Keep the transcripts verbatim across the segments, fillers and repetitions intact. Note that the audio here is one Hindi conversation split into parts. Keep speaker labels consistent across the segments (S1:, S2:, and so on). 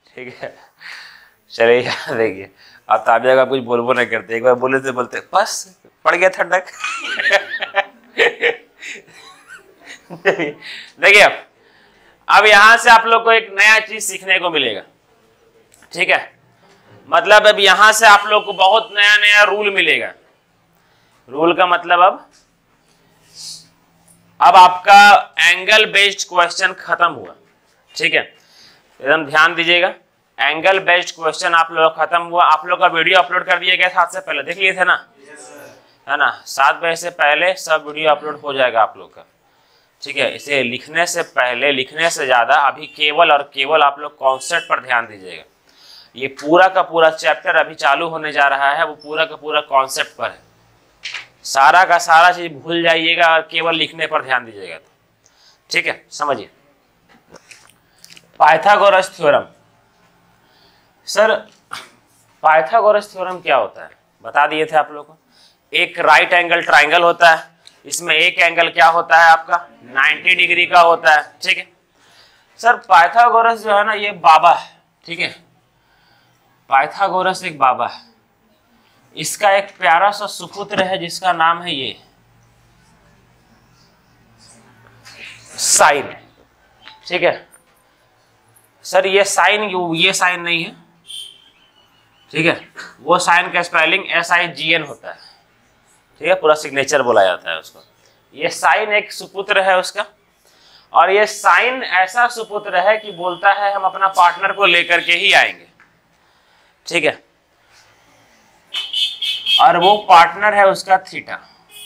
S1: ठीक है, चलिए यहाँ देखिए, आप ताबिया का कुछ बोल बोल नहीं करते, एक बार बोले तो बोलते बस पड़ गया ठंडक। देखिए अब यहां से आप लोग को एक नया चीज सीखने को मिलेगा, ठीक है। मतलब अब यहां से आप लोग को बहुत नया नया रूल मिलेगा। रूल का मतलब अब अब आपका एंगल बेस्ड क्वेश्चन खत्म हुआ, ठीक है। एकदम ध्यान दीजिएगा, एंगल बेस्ड क्वेश्चन आप लोग खत्म हुआ। आप लोग का वीडियो अपलोड कर दिया गया सात से पहले, देख लिए थे ना, है ना। सात बजे से पहले सब वीडियो अपलोड हो जाएगा आप लोग का, ठीक है। इसे लिखने से पहले, लिखने से ज्यादा अभी केवल और केवल आप लोग कॉन्सेप्ट पर ध्यान दीजिएगा। ये पूरा का पूरा चैप्टर अभी चालू होने जा रहा है, वो पूरा का पूरा कॉन्सेप्ट पर है। सारा का सारा चीज भूल जाइएगा और केवल लिखने पर ध्यान दीजिएगा, ठीक है। समझिए Pythagoras theorem. Sir Pythagoras theorem क्या होता है बता दिए थे आप लोगों को। एक राइट एंगल ट्राइंगल होता है, इसमें एक एंगल क्या होता है आपका नब्बे डिग्री का होता है, ठीक है। सर पाइथागोरस जो है ना ये बाबा है, ठीक है। पाइथागोरस एक बाबा है, इसका एक प्यारा सा सुपुत्र है जिसका नाम है ये साइन, ठीक है। सर ये साइन ये साइन नहीं है, ठीक है। वो साइन का spelling S I G N होता है, ठीक है, पूरा सिग्नेचर बोला जाता है उसको। ये साइन एक सुपुत्र है उसका, और ये साइन ऐसा सुपुत्र है कि बोलता है हम अपना पार्टनर को लेकर के ही आएंगे, ठीक है। और वो पार्टनर है उसका थीटा,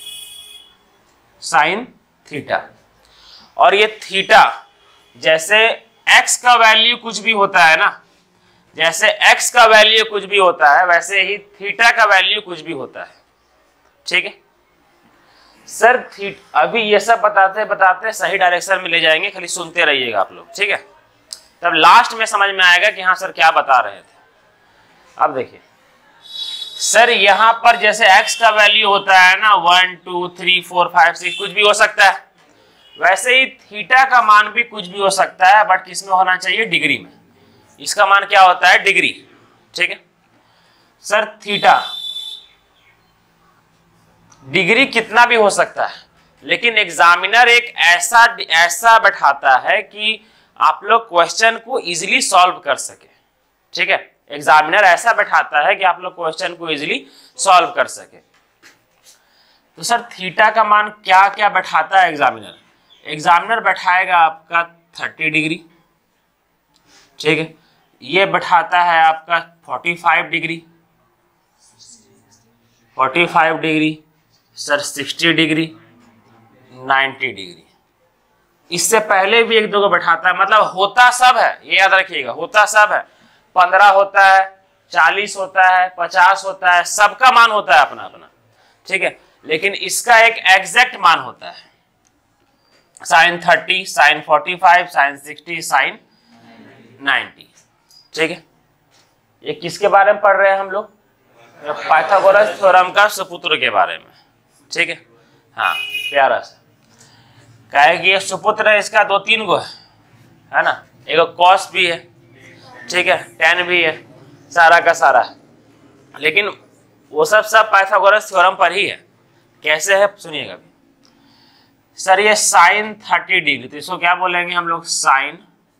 S1: साइन थीटा। और ये थीटा जैसे एक्स का वैल्यू कुछ भी होता है ना, जैसे एक्स का वैल्यू कुछ भी होता है वैसे ही थीटा का वैल्यू कुछ भी होता है, ठीक है। सर थीट अभी ये सब बताते बताते सही डायरेक्शन में ले जाएंगे, खाली सुनते रहिएगा आप लोग, ठीक है। तब लास्ट में समझ में आएगा कि हाँ सर क्या बता रहे थे। अब देखिए सर यहाँ पर जैसे x का वैल्यू होता है ना one two three four five six कुछ भी हो सकता है, वैसे ही थीटा का मान भी कुछ भी हो सकता है, बट किस में होना चाहिए डिग्री में। इसका मान क्या होता है डिग्री, ठीक है। सर थीटा डिग्री कितना भी हो सकता है, लेकिन एग्जामिनर एक ऐसा ऐसा बैठाता है कि आप लोग क्वेश्चन को इजीली सॉल्व कर सके, ठीक है। एग्जामिनर ऐसा बैठाता है कि आप लोग क्वेश्चन को इजीली सॉल्व कर सके। तो सर थीटा का मान क्या क्या बैठाता है एग्जामिनर। एग्जामिनर बैठाएगा आपका थर्टी डिग्री, ठीक है। ये बैठाता है आपका forty five degree, forty five degree, sir sixty degree, ninety degree. इससे पहले भी एक दो को बैठाता है, मतलब होता सब है, ये याद रखिएगा, होता सब है। पंद्रह होता है, चालीस होता है, पचास होता है, सबका मान होता है अपना अपना, ठीक है। लेकिन इसका एक एग्जैक्ट मान होता है, sine thirty, sine forty five, sine sixty, sine ninety, ठीक है। ये किसके बारे में पढ़ रहे हैं हम लोग, पाइथागोरस थ्योरम का सुपुत्र के बारे में, ठीक है। हाँ प्यारा सा कहे कि ये सुपुत्र है, इसका दो तीन गो है, है ना। एक कॉस भी है, ठीक है, टेन भी है, सारा का सारा। लेकिन वो सब सब पाइथागोरस थ्योरम पर ही है। कैसे है सुनिएगा। सर ये साइन थर्टी डिग्री, तो इसको क्या बोलेंगे हम लोग, sine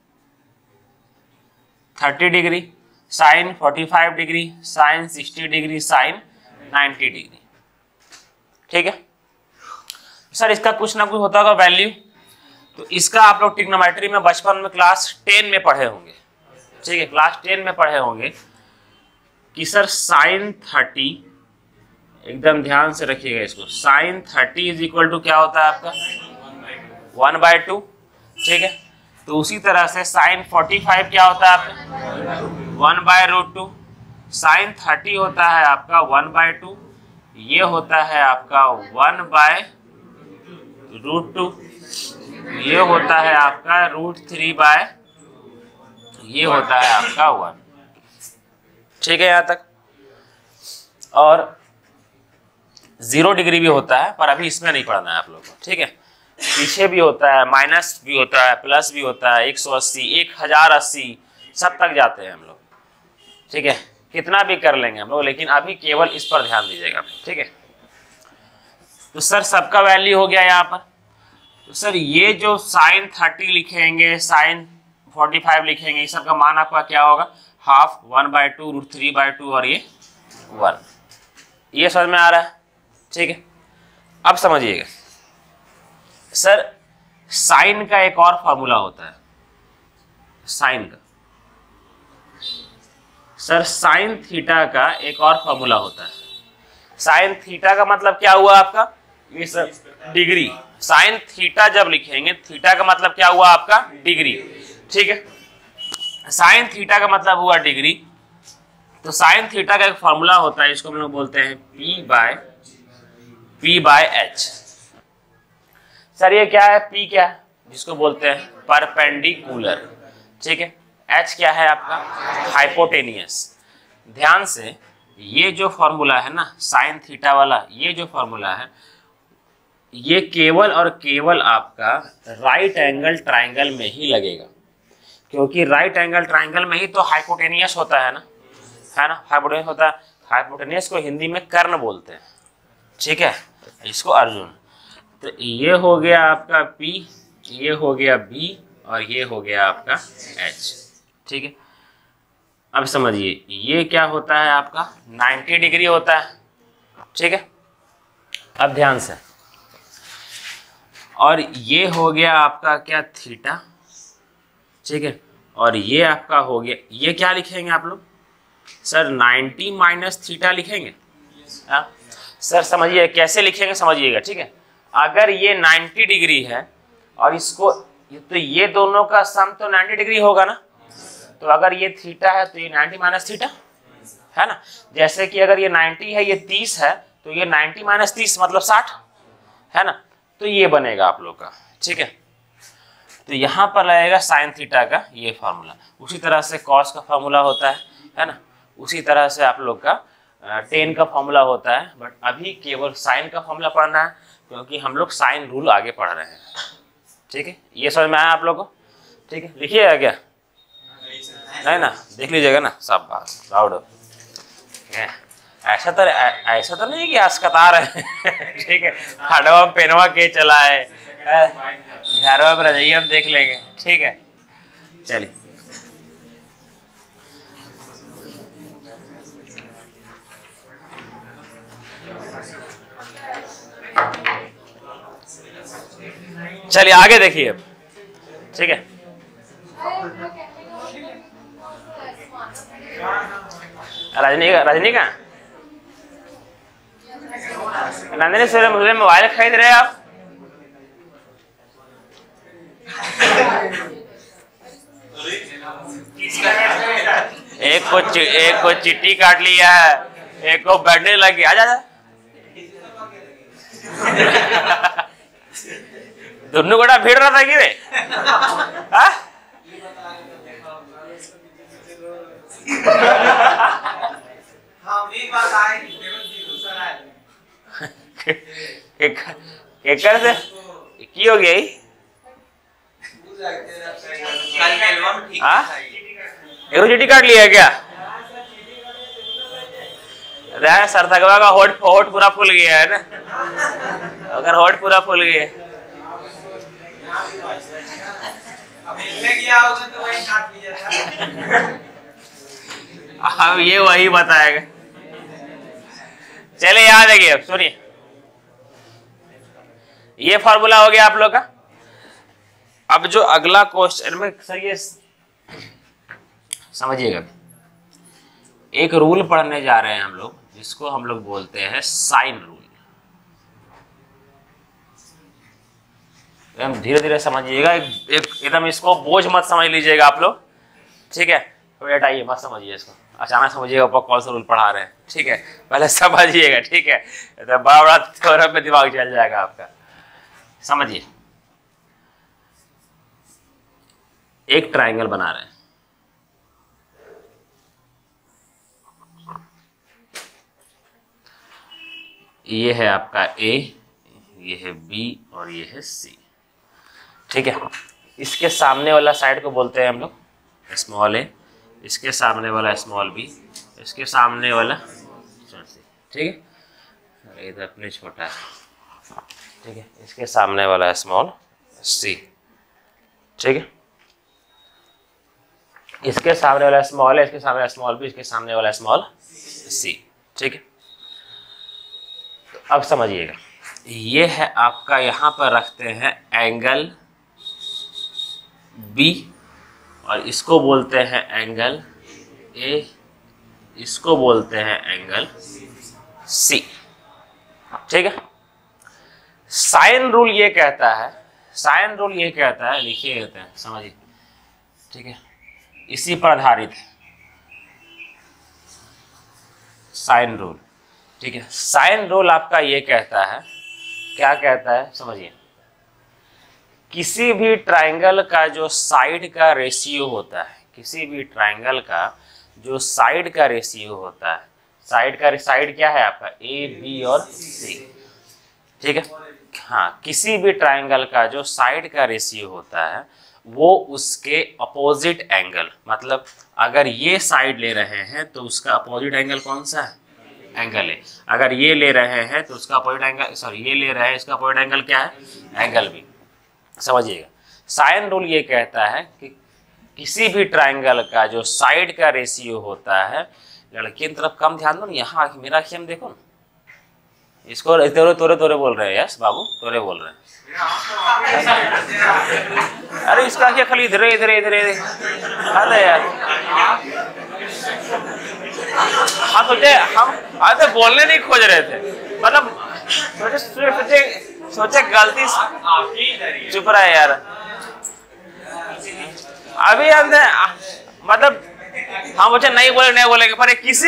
S1: thirty degree, sine forty five degree, sine sixty degree, sine ninety degree, ठीक है। सर इसका कुछ ना कुछ होता होगा वैल्यू, तो इसका आप लोग ट्रिग्नोमेट्री में बचपन में क्लास टेन में पढ़े होंगे, ठीक है, क्लास टेन में पढ़े होंगे कि सर साइन थर्टी, एकदम ध्यान से रखिएगा इसको, sine thirty is equal to क्या होता है आपका वन बाय टू, ठीक है। तो उसी तरह से साइन फोर्टी फाइव क्या होता है आपका one by root two, sine thirty होता है आपका वन बाय टू, ये होता है आपका वन बाय रूट टू, ये होता है आपका रूट थ्री बाय, ये होता है आपका वन, ठीक है यहाँ तक। और जीरो डिग्री भी होता है, पर अभी इसमें नहीं पढ़ना है आप लोगों को, ठीक है। पीछे भी होता है, माइनस भी होता है, प्लस भी होता है, एक सौ अस्सी, एक हजार अस्सी, सब तक जाते हैं हम लोग, ठीक है, कितना भी कर लेंगे हम लोग, लेकिन अभी केवल इस पर ध्यान दीजिएगा, ठीक है। तो सर सबका वैल्यू हो गया यहाँ पर। तो सर ये जो साइन थर्टी लिखेंगे, साइन फोर्टी फाइव लिखेंगे, ये सब का मान आपका क्या होगा, half, one by two, root three by two और ये वन। ये समझ में आ रहा है, ठीक है। अब समझिएगा सर साइन का एक और फॉर्मूला होता है, साइन का, सर साइन थीटा का एक और फॉर्मूला होता है। साइन थीटा का मतलब क्या हुआ आपका, ये सर डिग्री, साइन थीटा जब लिखेंगे, थीटा का मतलब क्या हुआ आपका, डिग्री, ठीक है। साइन थीटा का मतलब हुआ डिग्री। तो साइन थीटा का एक फॉर्मूला होता है, इसको हम लोग बोलते हैं P by P by H. Sir ये क्या है, पी क्या है, जिसको बोलते हैं परपेंडिकुलर, ठीक है। एच क्या है आपका, हाइपोटेनियस। ध्यान से ये जो फॉर्मूला है ना साइन थीटा वाला, ये जो फॉर्मूला है ये केवल और केवल आपका राइट एंगल ट्राइंगल में ही लगेगा, क्योंकि राइट एंगल ट्राइंगल में ही तो हाइपोटेनियस होता है ना, है ना, हाइपोटेनियस होता है। हाइपोटेनियस को हिंदी में कर्ण बोलते हैं, ठीक है, इसको अर्जुन। तो ये हो गया आपका P, ये हो गया B और ये हो गया आपका H, ठीक है। अब समझिए ये क्या होता है आपका नाइन्टी डिग्री होता है, ठीक है। अब ध्यान से, और ये हो गया आपका क्या थीटा, ठीक है, और ये आपका हो गया, ये क्या लिखेंगे आप लोग, सर नाइन्टी माइनस थीटा लिखेंगे। हाँ सर समझिए कैसे लिखेंगे, समझिएगा, ठीक है। अगर ये नाइन्टी डिग्री है और इसको, तो ये दोनों का सम तो नाइन्टी डिग्री होगा ना, तो अगर ये थीटा है तो ये नाइन्टी माइनस थीटा है ना। जैसे कि अगर ये नाइन्टी है, ये तीस है, तो ये नाइन्टी माइनस तीस मतलब साठ है ना। तो ये बनेगा आप लोग का, ठीक है। तो यहाँ पर लगेगा साइन थीटा का ये फार्मूला। उसी तरह से कॉस का फार्मूला होता है है ना, उसी तरह से आप लोग का टेन का फॉर्मूला होता है। बट अभी केवल साइन का फॉर्मूला पढ़ना है, क्योंकि हम लोग साइन रूल आगे पढ़ रहे हैं, ठीक है। ये समझ में आया आप लोग को, ठीक है। लिखिएगा क्या, नहीं ना, देख लीजिएगा ना, सब बात प्राउड हो। ऐसा तो ऐसा तो नहीं कि आज कता रहे ठीक है, हडवा पेनवा के चलाए, घरवा पर रजाइए हम देख लेंगे, ठीक है। चलिए चलिए आगे देखिए अब, ठीक है। रजनी रजनी का नंदिनी सर मुझे मोबाइल खरीद रहे आप, एक को एक को चिट्ठी काट लिया है, एक को बैठने लग गया, आजा दोनों गोटा भीड़ रहा था कि रे केकर से की हो गया, एक चिट्ठी काट लिया क्या, सरथकवा का होठ होठ पूरा फूल गया है ना, अगर होठ पूरा फूल गया अब ये वही बताएगा। चले याद है, अब सुनिए, ये फॉर्मूला हो गया आप लोग का। अब जो अगला क्वेश्चन में सर ये समझिएगा, एक रूल पढ़ने जा रहे हैं हम लोग, जिसको हम लोग बोलते हैं साइन रूल। एकदम धीरे धीरे समझिएगा, एक एकदम इसको बोझ मत समझ लीजिएगा आप लोग, ठीक है। तो हटाइए मत समझिए इसको, अचानक समझिएगा ऊपर कौन सा रूल पढ़ा रहे हैं, ठीक है। पहले समझिएगा, ठीक है, तो बड़ा बड़ा थ्योरम में दिमाग चल जाएगा आपका। समझिए, एक ट्रायंगल बना रहे हैं, ये है आपका ए, ये है बी और ये है सी, ठीक है। इसके सामने वाला साइड को बोलते हैं हम लोग स्मॉल ए, इसके सामने वाला स्मॉल बी, इसके सामने वाला ठीक है, इधर अपने छोटा है ठीक है, इसके सामने वाला स्मॉल सी ठीक है, इसके सामने वाला स्मॉल है, इसके सामने वाला स्मॉल बी, इसके सामने वाला स्मॉल सी ठीक है। तो अब समझिएगा, ये है आपका, यहां पर रखते हैं एंगल बी और इसको बोलते हैं एंगल ए, इसको बोलते हैं एंगल सी ठीक है। साइन रूल ये कहता है, साइन रूल ये कहता है, लिखिए कहते हैं, समझिए ठीक है, इसी पर आधारित है साइन रूल ठीक है। साइन रूल आपका ये कहता है, क्या कहता है समझिए, किसी भी ट्राइंगल का जो साइड का रेशियो होता है, किसी भी ट्राइंगल का जो साइड का रेशियो होता है, साइड का साइड क्या है आपका ए बी और सी ठीक है, हाँ, किसी भी ट्राइंगल का जो साइड का रेशियो होता है वो उसके अपोजिट एंगल, मतलब अगर ये साइड ले रहे हैं तो उसका अपोजिट एंगल कौन सा है, एंगल है। अगर ये ले रहे हैं तो उसका अपोजिट एंगल, सॉरी ये ले रहे हैं, इसका अपोजिट एंगल क्या है, एंगल बी। समझिएगा, साइन रूल ये कहता है कि किसी भी ट्राइंगल का जो साइड का रेशियो होता है, लड़की की तरफ कम ध्यान दो ना, यहाँ मेरा खेम देखो ना, इसको तोरे तोरे तोरे बोल रहे हैं, यस बाबू तोरे बोल रहे हैं, अरे इसका क्या खाली इधर इधर इधर अरे यार, हाँ सोचे हम आज बोलने नहीं खोज रहे थे, मतलब सोचे सोचे सोचे गलती, चुप रहा है यार, अभी अंदर मतलब हम सोचे नहीं बोले नहीं बोलेंगे, पर एक किसी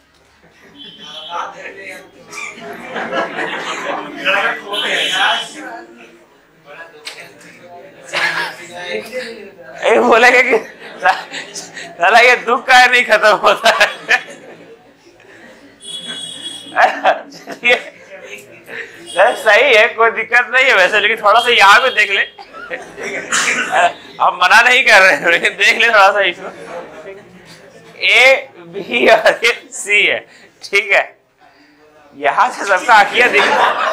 S1: ये बोलेगा कि साला ये दुख का नहीं खत्म होता है सही है, कोई दिक्कत नहीं है वैसे, लेकिन थोड़ा सा यहाँ पे देख ले, हम मना नहीं कर रहे हैं, लेकिन देख ले थोड़ा सा इसमें, ए बी और सी है ठीक है, यहाँ से सबका आंखियां दिख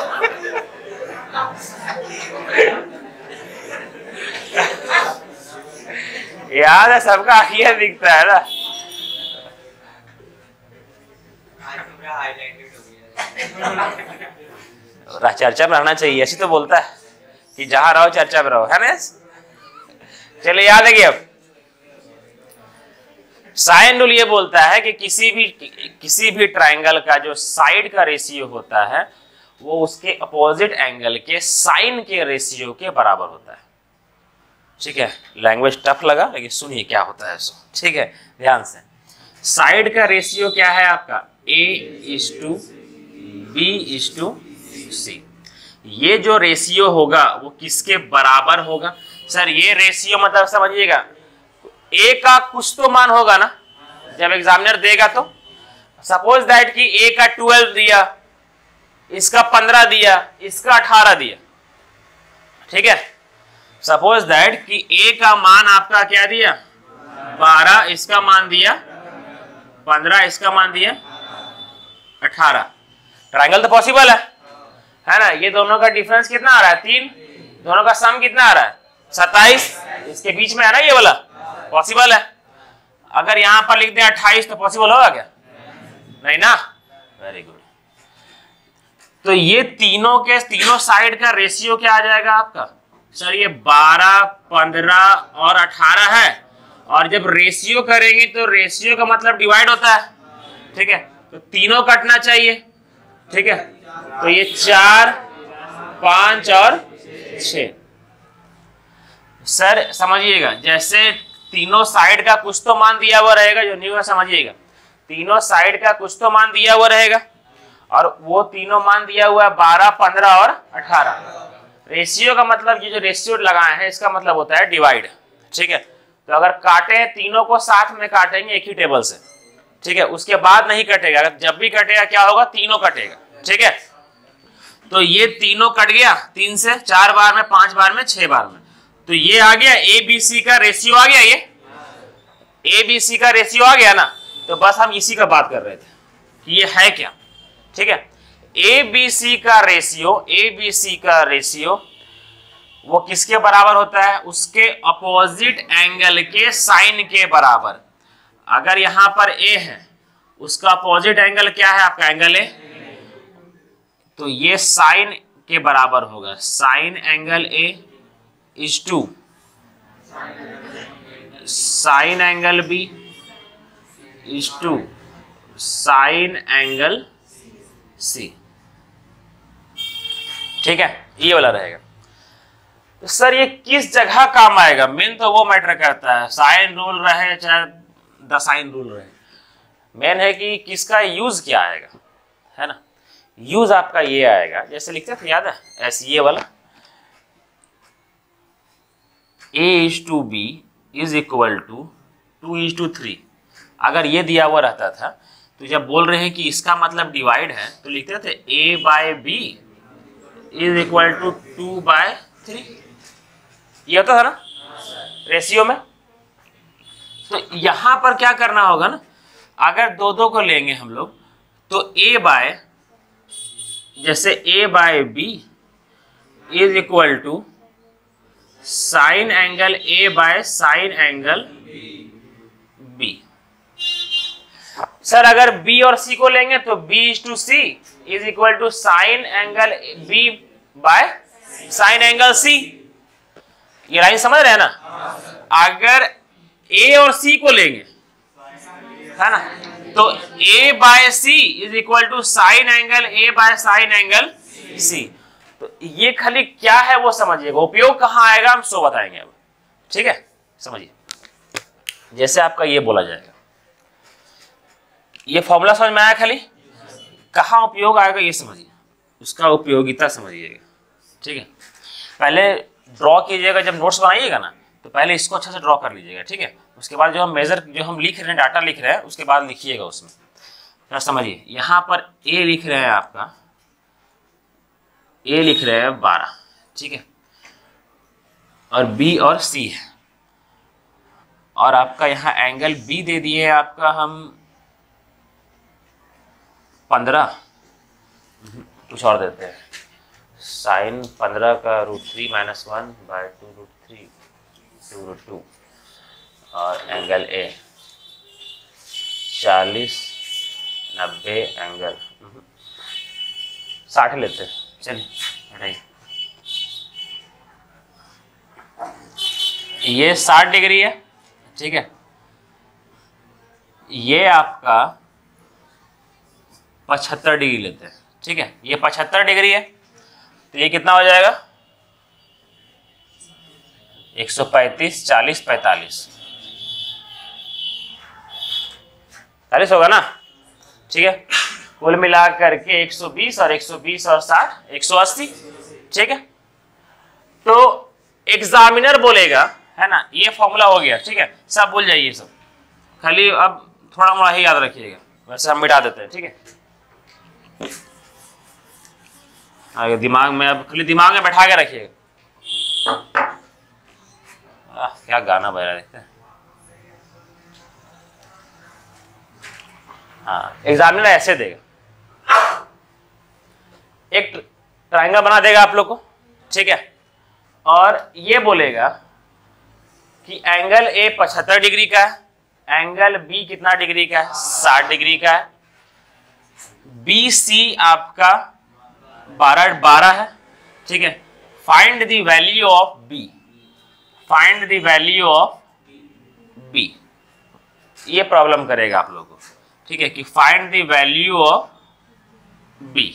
S1: यहाँ से सबका आंखियां दिखता है ना, चर्चा में रहना चाहिए, ऐसी तो बोलता है कि जहां रहो चर्चा में रहो, है ना। चलिए याद है, अब साइन रूल ये बोलता है कि किसी भी किसी भी ट्राइंगल का जो साइड का रेशियो होता है वो उसके अपोजिट एंगल के साइन के रेशियो के बराबर होता है ठीक है। लैंग्वेज टफ लगा, लेकिन सुनिए क्या होता है सो ठीक है, ध्यान से। साइड का रेशियो क्या है आपका, A is to B is to C. ये जो रेशियो होगा वो किसके बराबर होगा सर, ये रेशियो मतलब समझिएगा, ए का कुछ तो मान होगा ना, जब एग्जामिनर देगा तो सपोज दैट कि ए का ट्वेल्व दिया, इसका पंद्रह दिया, इसका अठारह दिया ठीक है। सपोज दैट कि ए का मान आपका क्या दिया बारह, इसका मान दिया पंद्रह, इसका मान दिया अठारह। ट्रायंगल तो पॉसिबल है है ना। ये दोनों का डिफरेंस कितना आ रहा है, तीन, दोनों का सम कितना आ रहा है सत्ताईस, इसके बीच में है ना ये वाला, पॉसिबल है। अगर यहां पर लिख दें अट्ठाईस तो पॉसिबल होगा क्या, नहीं ना, वेरी गुड। तो ये तीनों के तीनों साइड का रेशियो क्या आ जाएगा आपका सर, ये बारह, पंद्रह और अठारह है, और जब रेशियो करेंगे तो रेशियो का मतलब डिवाइड होता है ठीक है, तो तीनों कटना चाहिए ठीक है। तो ये चार, पांच और छह। सर समझिएगा, जैसे तीनों साइड का कुछ तो मान दिया हुआ रहेगा, जो नहीं हुआ समझिएगा, तीनों साइड का कुछ तो मान दिया हुआ रहेगा, और वो तीनों मान दिया हुआ है बारह, पंद्रह और अठारह। रेशियो का मतलब ये जो रेशियो लगाए हैं इसका मतलब होता है डिवाइड ठीक है। तो अगर काटे हैं तीनों को साथ में काटेंगे एक ही टेबल से ठीक है, उसके बाद नहीं कटेगा। अगर जब भी कटेगा क्या होगा, तीनों कटेगा ठीक है। तो ये तीनों कट गया, तीन से चार बार में, पांच बार में, छह बार में, तो ये आ गया ए बी सी का रेशियो आ गया। ये ए बी सी का रेशियो आ गया ना, तो बस हम इसी का बात कर रहे थे कि ये है क्या। ठीक है, ए बी सी का रेशियो, ए बी सी का रेशियो वो किसके बराबर होता है? उसके अपोजिट एंगल के साइन के बराबर। अगर यहां पर ए है, उसका अपोजिट एंगल क्या है? आपका एंगल ए, तो ये साइन के बराबर होगा। Sine angle A is to sine angle B is to sine angle C. ठीक है, ये वाला रहेगा। तो सर ये किस जगह काम आएगा? मेन तो वो मैटर करता है, साइन रूल रहे चाहे द साइन रूल रहे, मेन है कि किसका यूज क्या आएगा, है ना। यूज आपका ये आएगा, जैसे लिखते थे याद है ऐसे, ये वाला a is to B is equal to two is to three. अगर ये दिया हुआ रहता था तो जब बोल रहे हैं कि इसका मतलब डिवाइड है तो लिखते थे a by B is equal to two by three. ये होता था ना रेशियो में। तो यहां पर क्या करना होगा ना, अगर दो दो को लेंगे हम लोग तो a बाय, जैसे a by B is equal to sine angle a by sine angle b। Sir अगर b और c को लेंगे तो b is to C is equal to sine angle b by sine angle c। ये लाइन समझ रहे हैं ना। अगर a और c को लेंगे, है ना, तो a by c is equal to sine angle a by sine angle c। तो ये खाली क्या है वो समझिएगा, उपयोग कहां आएगा हम सो बताएंगे अब। ठीक है, समझिए। जैसे आपका ये बोला जाएगा, ये फॉर्मूला समझ में आया, खाली कहां उपयोग आएगा ये समझिए, उसका उपयोगिता समझिएगा। ठीक है, पहले ड्रॉ कीजिएगा, जब नोट्स बनाइएगा ना तो पहले इसको अच्छा से ड्रॉ कर लीजिएगा। ठीक है, उसके बाद जो हम मेजर, जो हम लिख रहे हैं, डाटा लिख रहे हैं, उसके बाद लिखिएगा उसमें। तो समझिए, यहाँ पर ए लिख रहे हैं, आपका ए लिख रहे हैं बारह, ठीक है, और बी और सी है, और आपका यहाँ एंगल बी दे दिए आपका हम पंद्रह, कुछ और देते हैं, साइन पंद्रह का root three minus one by two root three two root two, और एंगल ए चालीस नब्बे एंगल साठ लेते हैं। चलिए हटाइए, ये साठ डिग्री है, ठीक है, ये आपका पचहत्तर डिग्री लेते हैं। ठीक है, ये पचहत्तर डिग्री है, तो ये कितना हो जाएगा? एक सौ पैंतीस, चालीस, पैंतालीस, चालीस होगा ना। ठीक है, कुल मिला करके एक सौ बीस और एक सौ बीस और साठ, एक सौ अस्सी। ठीक है, तो एग्जामिनर बोलेगा, है ना, ये फॉर्मूला हो गया। ठीक है, सब भूल जाइए सब, खाली अब थोड़ा मोड़ा ही याद रखिएगा, वैसे हम मिटा देते हैं। ठीक है, आगे दिमाग में, अब खाली दिमाग में बैठा के रखिएगा। क्या गाना बज रहा है, देखते हैं। हाँ, एग्जामिनर ऐसे देगा, एक ट्रायंगल बना देगा आप लोग को, ठीक है, और ये बोलेगा कि एंगल ए पचहत्तर डिग्री का है, एंगल बी कितना डिग्री का है? साठ डिग्री का है, बी सी आपका बारह बारह है। ठीक है, find the value of B, find the value of B, ये प्रॉब्लम करेगा आप लोगों को। ठीक है, कि find the value of B.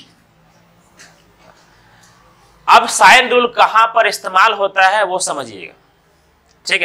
S1: अब साइन रूल कहां पर इस्तेमाल होता है वो समझिएगा। ठीक है,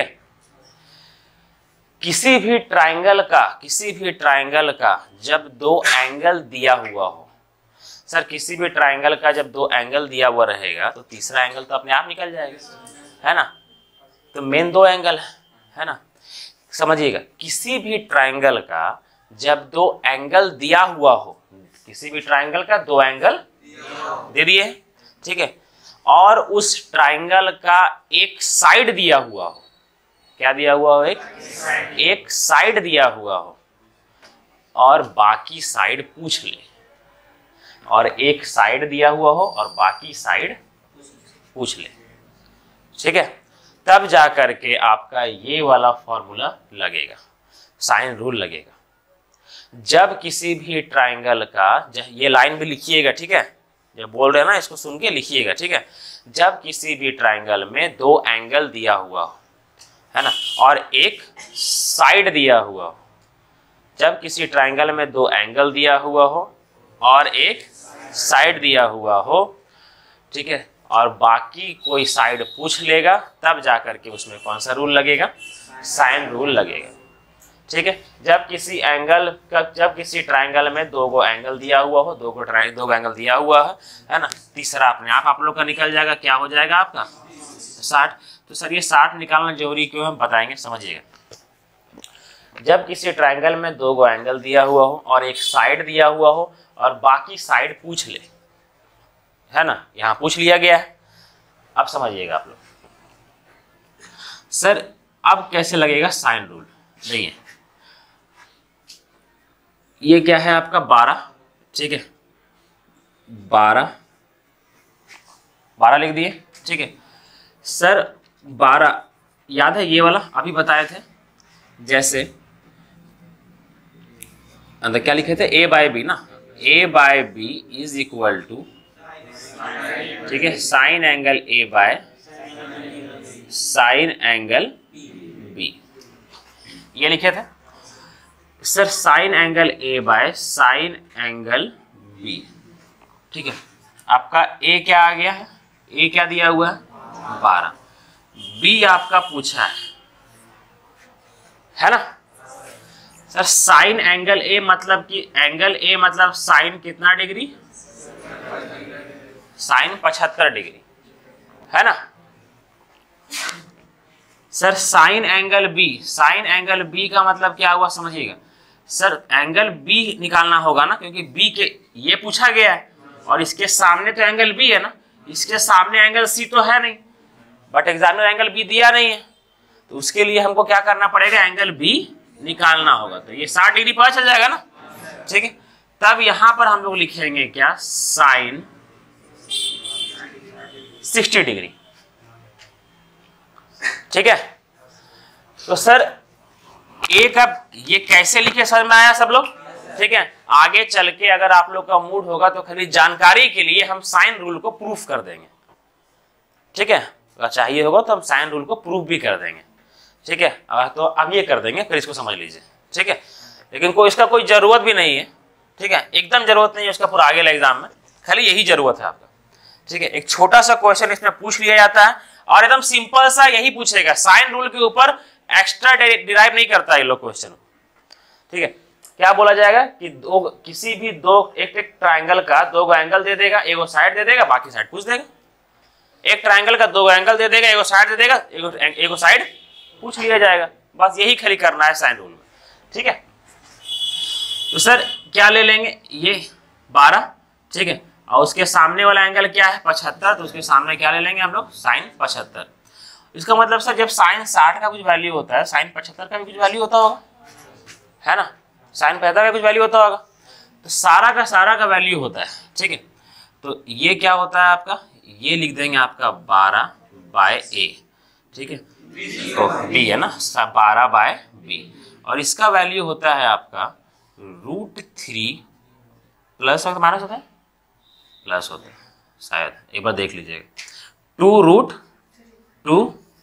S1: किसी भी ट्रायंगल का, किसी भी ट्रायंगल का जब दो एंगल दिया हुआ हो, सर किसी भी ट्रायंगल का जब दो एंगल दिया हुआ रहेगा तो तीसरा एंगल तो अपने आप निकल जाएगा, है ना। तो मेन दो एंगल है, है ना, समझिएगा। किसी भी ट्रायंगल का जब दो एंगल दिया हुआ हो, किसी भी ट्रायंगल का दो एंगल दे दिए, ठीक है, और उस ट्रायंगल का एक साइड दिया हुआ हो, क्या दिया हुआ हो, एक एक साइड दिया हुआ हो और बाकी साइड पूछ ले, और एक साइड दिया हुआ हो और बाकी साइड पूछ ले, ठीक है, तब जा करके आपका ये वाला फॉर्मूला लगेगा, साइन रूल लगेगा। जब किसी भी ट्राइंगल का, ये लाइन भी लिखिएगा, ठीक है, जब बोल रहे हैं ना इसको सुन के लिखिएगा, ठीक है। जब किसी भी ट्राइंगल में दो एंगल दिया हुआ हो, है ना, और एक साइड दिया हुआ हो, जब किसी ट्राइंगल में दो एंगल दिया हुआ हो और एक साइड दिया हुआ हो, ठीक है, और बाकी कोई साइड पूछ लेगा, तब जाकर के उसमें कौन सा रूल लगेगा, साइन रूल लगेगा, ठीक है। जब किसी एंगल का, जब किसी ट्राइंगल में दो गो एंगल दिया हुआ हो, दो गो ट्राइंगल दो एंगल दिया हुआ है, है ना, तीसरा अपने आप आप लोग का निकल जाएगा, क्या हो जाएगा आपका साठ। तो सर ये साठ निकालना जरूरी क्यों, हम बताएंगे, समझिएगा। जब किसी ट्राइंगल में दो गो एंगल दिया हुआ हो और एक साइड दिया हुआ हो और बाकी साइड पूछ ले, है ना, यहाँ पूछ लिया गया है, अब समझिएगा आप लोग। सर अब कैसे लगेगा साइन रूल, देखिए ये क्या है आपका बारह, ठीक है, बारह बारह लिख दिए, ठीक है। सर बारह याद है ये वाला अभी बताए थे, जैसे अंदर क्या लिखे थे, ए बाय बी ना, A by B is equal to, ठीक है, sine angle A by sine angle B, ये लिखे थे sir, sine angle A by sine angle B, ठीक है। आपका ए क्या आ गया है, ए क्या दिया हुआ है बारह, बी आपका पूछा है, है ना सर। साइन एंगल ए मतलब कि एंगल ए मतलब साइन कितना डिग्री, साइन पचहत्तर डिग्री, है ना sir. Sine angle B, sine angle B का मतलब क्या हुआ समझिएगा सर, एंगल बी निकालना होगा ना, क्योंकि बी के ये पूछा गया है और इसके सामने तो एंगल बी है ना, इसके सामने एंगल सी तो है नहीं, बट एग्जामिनर एंगल बी दिया नहीं है, तो उसके लिए हमको क्या करना पड़ेगा, एंगल बी निकालना होगा। तो ये साठ डिग्री पता चल जाएगा ना, ठीक है। तब यहां पर हम लोग लिखेंगे क्या, साइन साठ डिग्री, ठीक है। तो सर एक अब ये कैसे लिखे समझ में आया सब लोग, ठीक है। आगे चल के अगर आप लोग का मूड होगा तो खाली जानकारी के लिए हम साइन रूल को प्रूफ कर देंगे, ठीक है, अगर चाहिए होगा तो हम साइन रूल को प्रूफ भी कर देंगे, ठीक है। तो अब ये कर देंगे, फिर इसको समझ लीजिए, ठीक है। लेकिन कोई इसका कोई जरूरत भी नहीं है, ठीक है, एकदम जरूरत नहीं है उसका पूरा आगे एग्जाम में, खाली यही जरूरत है आपका, ठीक है। एक छोटा सा क्वेश्चन इसमें पूछ लिया जाता है और एकदम सिंपल सा यही पूछेगा, साइन रूल के ऊपर एक्स्ट्रा डिराइव नहीं करता ये लोग क्वेश्चन, ठीक है। क्या बोला जाएगा कि दो किसी भी दो एक एक ट्राइंगल का दो एंगल दे देगा, एगो साइड दे देगा, बाकी साइड पूछ देगा। एक ट्राइंगल का दो एंगल दे देगा, एगो साइड दे देगा, एगो एगो साइड पूछ लिया जाएगा, बस यही खाली करना है साइन रूल में, ठीक है। तो सर क्या ले लेंगे, ये बारह, ठीक है, और उसके सामने वाला एंगल क्या है पचहत्तर, तो उसके सामने क्या ले लेंगे हम लोग, साइन पचहत्तर। इसका मतलब सर जब साइन साठ का कुछ वैल्यू होता है, साइन पचहत्तर का भी कुछ वैल्यू होता होगा, है ना, साइन पचहत्तर का कुछ वैल्यू होता होगा, तो सारा का सारा का वैल्यू होता है, ठीक है। तो ये क्या होता है आपका, ये लिख देंगे आपका बारह बाय ए, ठीक है, तो बी है ना, बारह बाय बी, और इसका वैल्यू होता है आपका रूट थ्री प्लस होता माइनस होता है, प्लस होता है शायद, एक बार देख लीजिएगा, two root two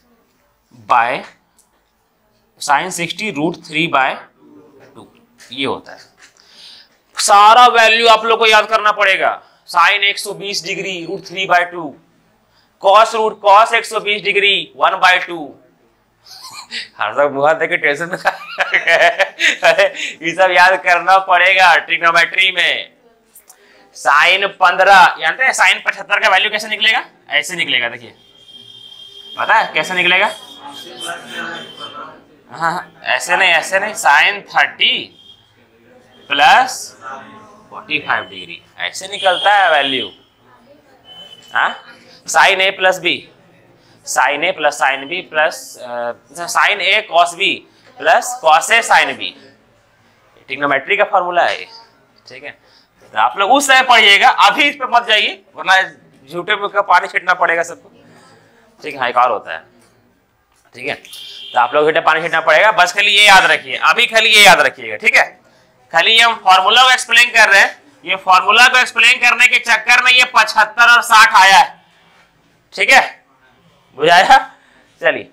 S1: by sine sixty root three by two, ये होता है। सारा वैल्यू आप लोग को याद करना पड़ेगा, साइन एक सौ बीस degree root three by two, cos root cos एक सौ बीस डिग्री वन बाय टू। हर सब मुहार देखे टेंशन में अरे ये सब याद करना पड़ेगा ट्रिग्नोमेट्री में। साइन पंद्रह जानते हैं, साइन पचहत्तर का वैल्यू कैसे निकलेगा, ऐसे निकलेगा, देखिए पता है कैसे निकलेगा, हाँ ऐसे नहीं, ऐसे नहीं, sine thirty plus forty five degree ऐसे निकलता है वैल्यू, हाँ sine A plus B, sine A plus sine B plus sine A cos B plus cos A sine B, trigonometry का फॉर्मूला है, ठीक है। तो आप लोग उस समय पढ़िएगा, अभी इस पे मत जाइए वरना झूठे में का पानी छिड़कना पड़ेगा सबको, ठीक है। हाँ, एक और होता है, ठीक है। तो आप लोग झूठे पानी छिड़कना पड़ेगा, बस खाली ये याद रखिए, अभी खाली ये याद रखिएगा, ठीक है। खाली ये हम फॉर्मूला को एक्सप्लेन कर रहे हैं, ये फॉर्मूला को एक्सप्लेन करने के चक्कर में ये पचहत्तर और साठ आया है, ठीक है, बुझाया। चलिए,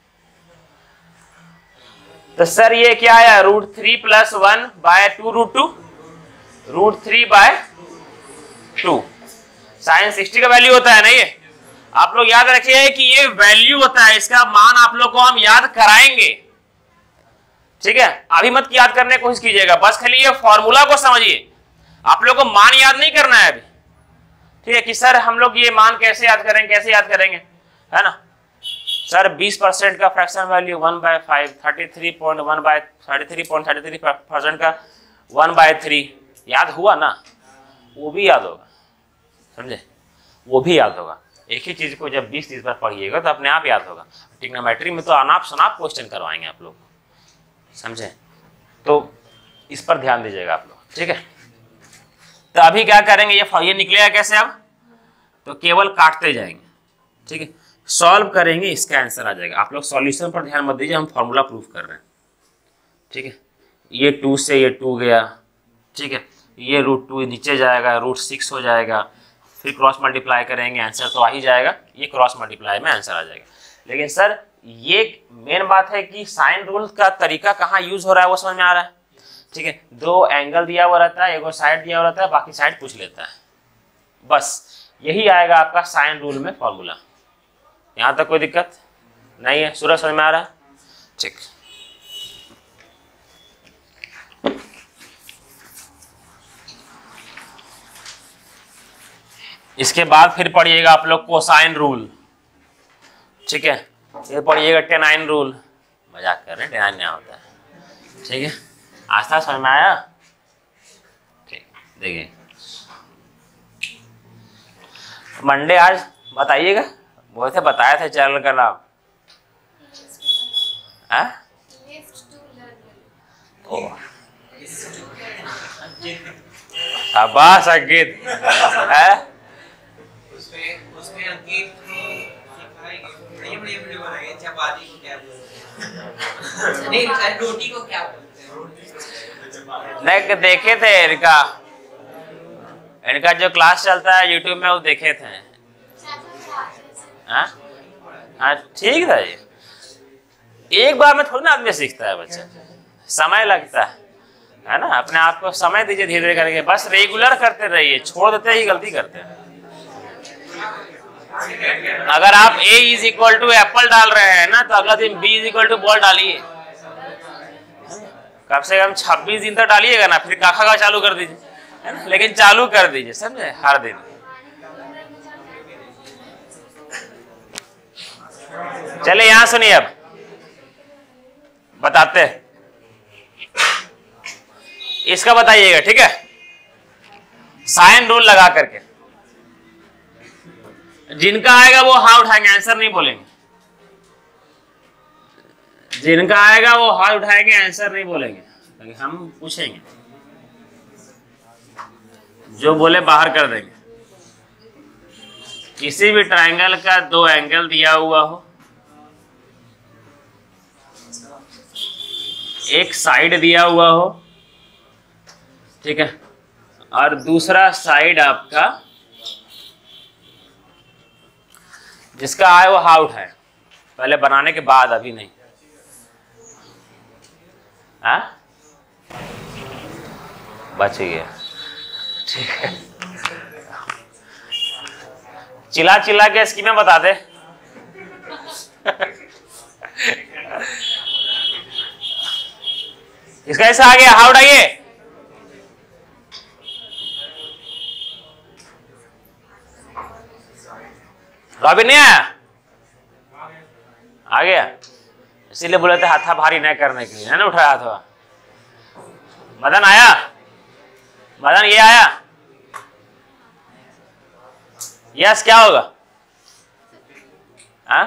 S1: तो सर ये क्या आया, root three plus one by two root two, root three by two, sine sixty का वैल्यू होता है ना ये। आप लोग याद रखिए कि ये वैल्यू होता है, इसका मान आप लोग को हम याद कराएंगे, ठीक है। अभी मत याद करने की कोशिश कीजिएगा, बस खाली ये फॉर्मूला को समझिए। आप लोग को मान याद नहीं करना है अभी, ठीक है, कि सर हम लोग ये मान कैसे याद करेंगे, कैसे याद करेंगे, है ना। सर बीस परसेंट का fraction value one by five, thirty three point one by thirty three point thirty three percent का वन बाय थ्री, याद हुआ ना, वो भी याद होगा, समझे, वो भी याद होगा। एक ही चीज को जब बीस तीस बार पढ़िएगा तो अपने आप याद होगा। ट्रिग्नोमेट्री में तो अनाप शनाप क्वेश्चन करवाएंगे आप लोग, समझे, तो इस पर ध्यान दीजिएगा आप लोग, ठीक है। तो अभी क्या करेंगे, ये ये निकलेगा कैसे, अब तो केवल काटते जाएंगे, ठीक है, सॉल्व करेंगे, इसका आंसर आ जाएगा। आप लोग सॉल्यूशन पर ध्यान मत दीजिए, हम फॉर्मूला प्रूफ कर रहे हैं, ठीक है। ये टू से ये टू गया, ठीक है, ये रूट टू नीचे जाएगा, रूट सिक्स हो जाएगा, फिर क्रॉस मल्टीप्लाई करेंगे, आंसर तो आ ही जाएगा, ये क्रॉस मल्टीप्लाई में आंसर आ जाएगा। लेकिन सर ये मेन बात है कि साइन रूल का तरीका कहाँ यूज हो रहा है वो समझ में आ रहा है, ठीक है। दो एंगल दिया हुआ रहता है, एक साइड दिया हुआ रहता है, बाकी साइड पूछ लेता है, बस यही आएगा आपका साइन रूल में फॉर्मूला। यहाँ तक कोई दिक्कत नहीं है, सूरज समझ में आ रहा है, ठीक। इसके बाद फिर पढ़िएगा आप लोग कोसाइन रूल, ठीक है, फिर पढ़िएगा टेनाइन रूल, मजाक कर रहे हैं, टेनाइन क्या होता है, ठीक है। आज तक समझ में आया, ठीक। देखिए मंडे आज बताइएगा, वो थे बताया थे चैनल का नाम, शाबाश अंकित, है उसमें अंकित बड़ी बड़ी वीडियो बनाई, चपाती को क्या बोलते हैं, नहीं रोटी को क्या बोलते हैं, नहीं देखे थे इनका, इनका जो क्लास चलता है यूट्यूब में वो देखे थे। हाँ हाँ ठीक था, ये एक बार में थोड़ी ना आदमी सीखता है, बच्चा समय लगता है, है ना। अपने आप को समय दीजिए, धीरे धीरे करके, बस रेगुलर करते रहिए, छोड़ देते ही गलती करते हैं। अगर आप a is equal to apple डाल रहे हैं ना, तो अगला दिन b is equal to ball डालिए, कम से कम छब्बीस दिन तक डालिएगा ना, फिर काखा का चालू कर दीजिए, है ना, लेकिन चालू कर दीजिए, समझे, हर दिन। चले यहां सुनिए, अब बताते हैं, इसका बताइएगा, ठीक है, साइन रूल लगा करके। जिनका आएगा वो हाथ उठाएंगे, आंसर नहीं बोलेंगे, जिनका आएगा वो हाथ उठाएंगे, आंसर नहीं बोलेंगे, हम पूछेंगे, जो बोले बाहर कर देंगे। किसी भी ट्रायंगल का दो एंगल दिया हुआ हो, एक साइड दिया हुआ हो, ठीक है, और दूसरा साइड आपका जिसका आए वो हाथ उठाए, पहले बनाने के बाद, अभी नहीं, हाँ बच गया, ठीक है। चिल्ला चिल्ला के स्कीमें बता दे। इसका ऐसा आ गया, हाथ उठाइए, रॉबिन नहीं आया, आ गया, इसीलिए बोले थे हाथा भारी नहीं करने के लिए, है ना, उठाया था। मदन आया, मदन ये आया, यस क्या होगा, हाँ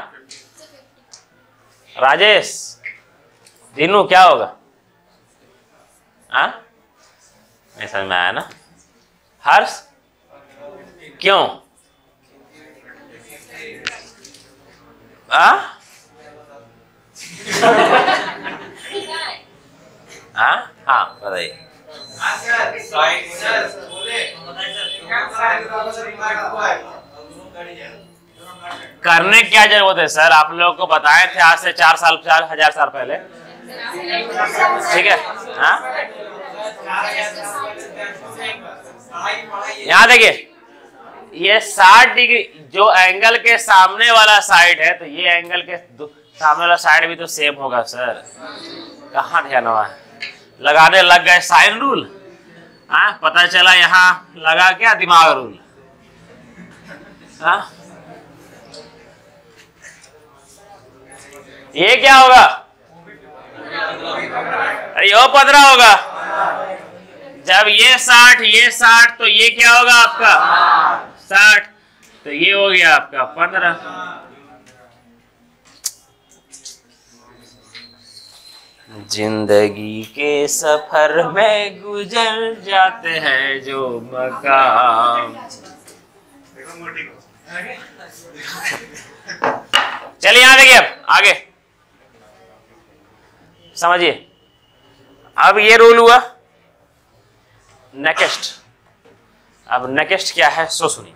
S1: राजेश, दीनू क्या होगा? हाँ नहीं समझ में आया ना? हर्ष क्यों? हाँ हाँ हाँ बताइए। करने क्या जरूरत है सर? आप लोगों को बताए थे आज से चार साल चार हजार साल पहले, ठीक है? हाँ यहाँ देखिए, ये साठ डिग्री जो एंगल के सामने वाला साइड है, तो ये एंगल के सामने वाला साइड भी तो सेम होगा सर। कहाँ ध्यान हुआ? लगाने लग गए साइन रूल। हाँ पता चला यहाँ लगा क्या? दिमाग रूल। हाँ ये क्या होगा? अरे यो पंद्रह होगा। जब ये साठ ये साठ तो ये क्या होगा आपका? साठ, तो ये हो गया आपका पंद्रह। जिंदगी के सफर में गुजर जाते हैं जो मकाम। चलिए यहाँ देखिए, अब आगे समझिए। अब ये रूल हुआ। नेक्स्ट, अब नेक्स्ट क्या है सो सुनिए।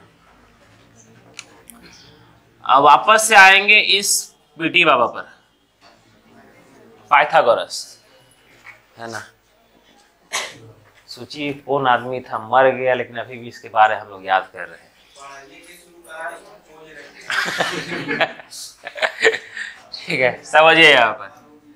S1: अब वापस से आएंगे इस पीटी बाबा पर, पाइथागोरस, है ना। सोचिए कौन आदमी था, मर गया लेकिन अभी भी इसके बारे हम लोग याद कर रहे हैं। ठीक है, समझिए यहाँ पर।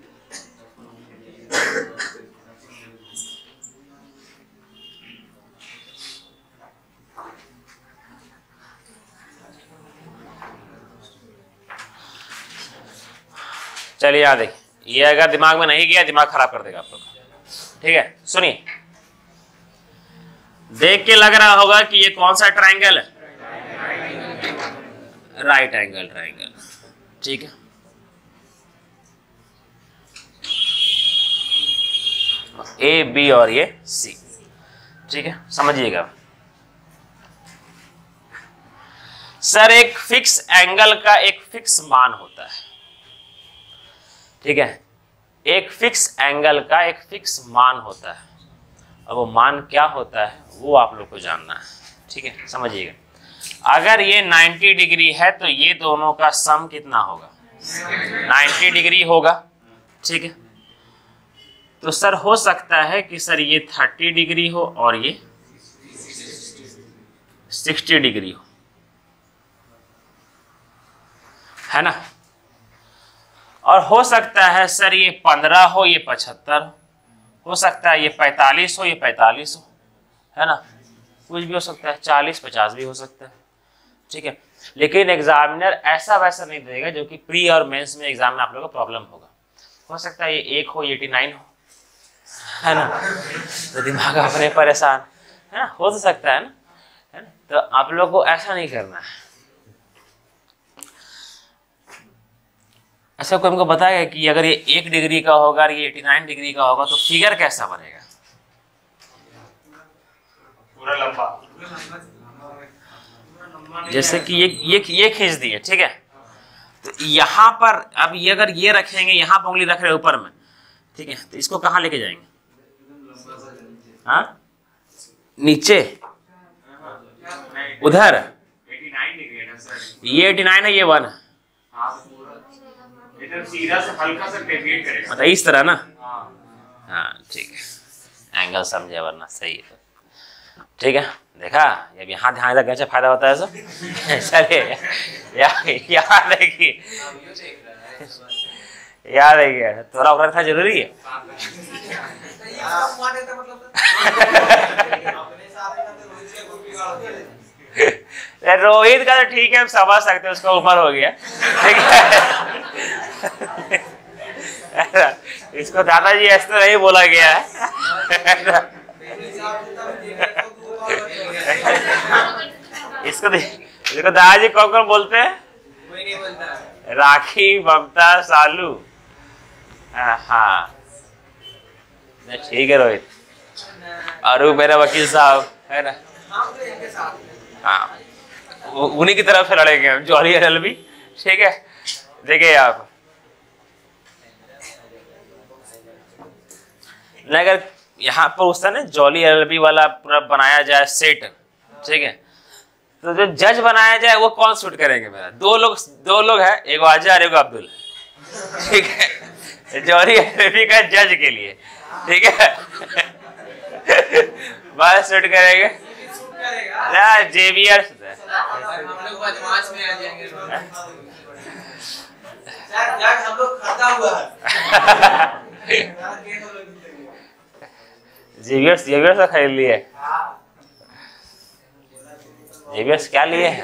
S1: चलिए यहाँ देखिए, ये अगर दिमाग में नहीं गया दिमाग खराब कर देगा आप लोग। ठीक है, सुनिए, देख के लग रहा होगा कि ये कौन सा ट्रायंगल है? Right angle triangle. ठीक है, ए बी और ये सी। ठीक है, समझिएगा सर, एक फिक्स एंगल का एक फिक्स मान होता है। ठीक है, एक फिक्स एंगल का एक फिक्स मान होता है, और वो मान क्या होता है वो आप लोग को जानना है। ठीक है, समझिएगा। अगर ये नब्बे डिग्री है तो ये दोनों का सम कितना होगा? नब्बे डिग्री होगा। ठीक है, तो सर हो सकता है कि सर ये तीस डिग्री हो और ये साठ डिग्री हो, है ना। और हो सकता है सर ये पंद्रह हो, ये पचहत्तर हो, हो सकता है ये पैंतालीस हो, ये पैंतालीस हो, है ना। कुछ भी हो सकता है, चालीस पचास भी हो सकता है। ठीक है, लेकिन एग्जामिनर ऐसा वैसा नहीं देगा जो कि प्री और मेंस में एग्जाम में आप लोगों को प्रॉब्लम होगा। हो सकता है ये एक हो, ये नवासी हो, है ना, तो दिमाग अपने परेशान, है ना, हो तो सकता है ना, है ना। तो आप लोग को ऐसा नहीं करना है। ऐसा कोई हमको बताएगा कि अगर ये एक डिग्री का होगा और ये नवासी डिग्री का होगा तो फिगर कैसा बनेगा? पूरा लंबा, जैसे कि ये ये ये खींच दिए। ठीक है, तो यहाँ पर अब ये अगर ये रखेंगे, यहाँ पर उंगली रख रहे ऊपर में, ठीक है, तो इसको कहाँ लेके जाएंगे? हाँ, नीचे, उधर। ये नवासी है, ये वन है, सीधा से हल्का सा डेविएट करेगा, मतलब इस तरह ना। हाँ ठीक है, एंगल समझे वरना सही है। ठीक है, देखा, जब यहाँ ध्यान रखने से फायदा होता है सर। चलिए यहाँ देखिए, याद देखिए, थोड़ा उधर था जरूरी है। रोहित का तो ठीक है, हम समझ सकते हैं, उसका उम्र हो गया। ठीक है, इसको दादाजी ऐसे नहीं बोला गया है। इसको इसको दादाजी कौन कौन बोलते हैं? राखी ममता सालू। हाँ ठीक है रोहित, अरू मेरा वकील साहब है ना, हाँ उन्हीं की तरफ से लड़ेंगे हम, जॉली एलएलबी। ठीक है, देखिए आप अगर यहाँ पर उसका ना जॉली एलएलबी वाला पूरा बनाया जाए सेट, ठीक है, तो जो जज बनाया जाए वो कौन शूट करेंगे मेरा? दो लोग दो लोग हैं, एक आजा और एक अब्दुल, ठीक है, जॉली एलएलबी का जज के लिए, ठीक है, बात शूट करेंगे ना जेवियर। जेवियर्स जेवियर्स का खरीद लिए, जेवियर्स क्या लिए हैं?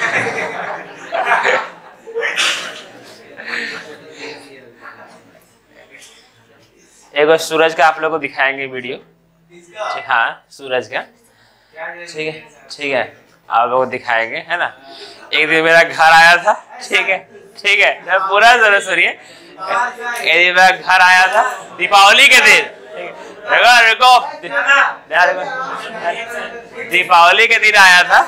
S1: एक सूरज का आप लोगों को दिखाएंगे वीडियो, हाँ सूरज का, ठीक है ठीक है, आप लोगों को दिखाएंगे है ना। एक दिन मेरा घर आया था, ठीक है ठीक है, जब पूरा जरूर सुनिए, एक दिन मेरा घर आया था दीपावली के दिन, रुको रुको, दीपावली के दिन आया था,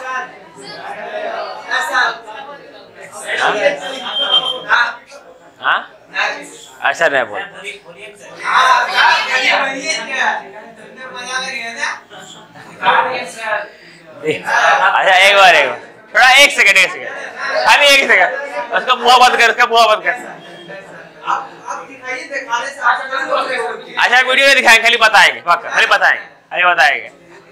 S1: हाँ अच्छा नहीं बोल, अच्छा एक बार एक बार थोड़ा एक सेकंड एक सेकंड खाली एक सेकंड, उसका मुंह बंद कर, उसका मुंह बंद कर। अच्छा वीडियो में दिखाएंगे, खाली बताएंगे, पक्का खाली बताएंगे, खाली बताएंगे।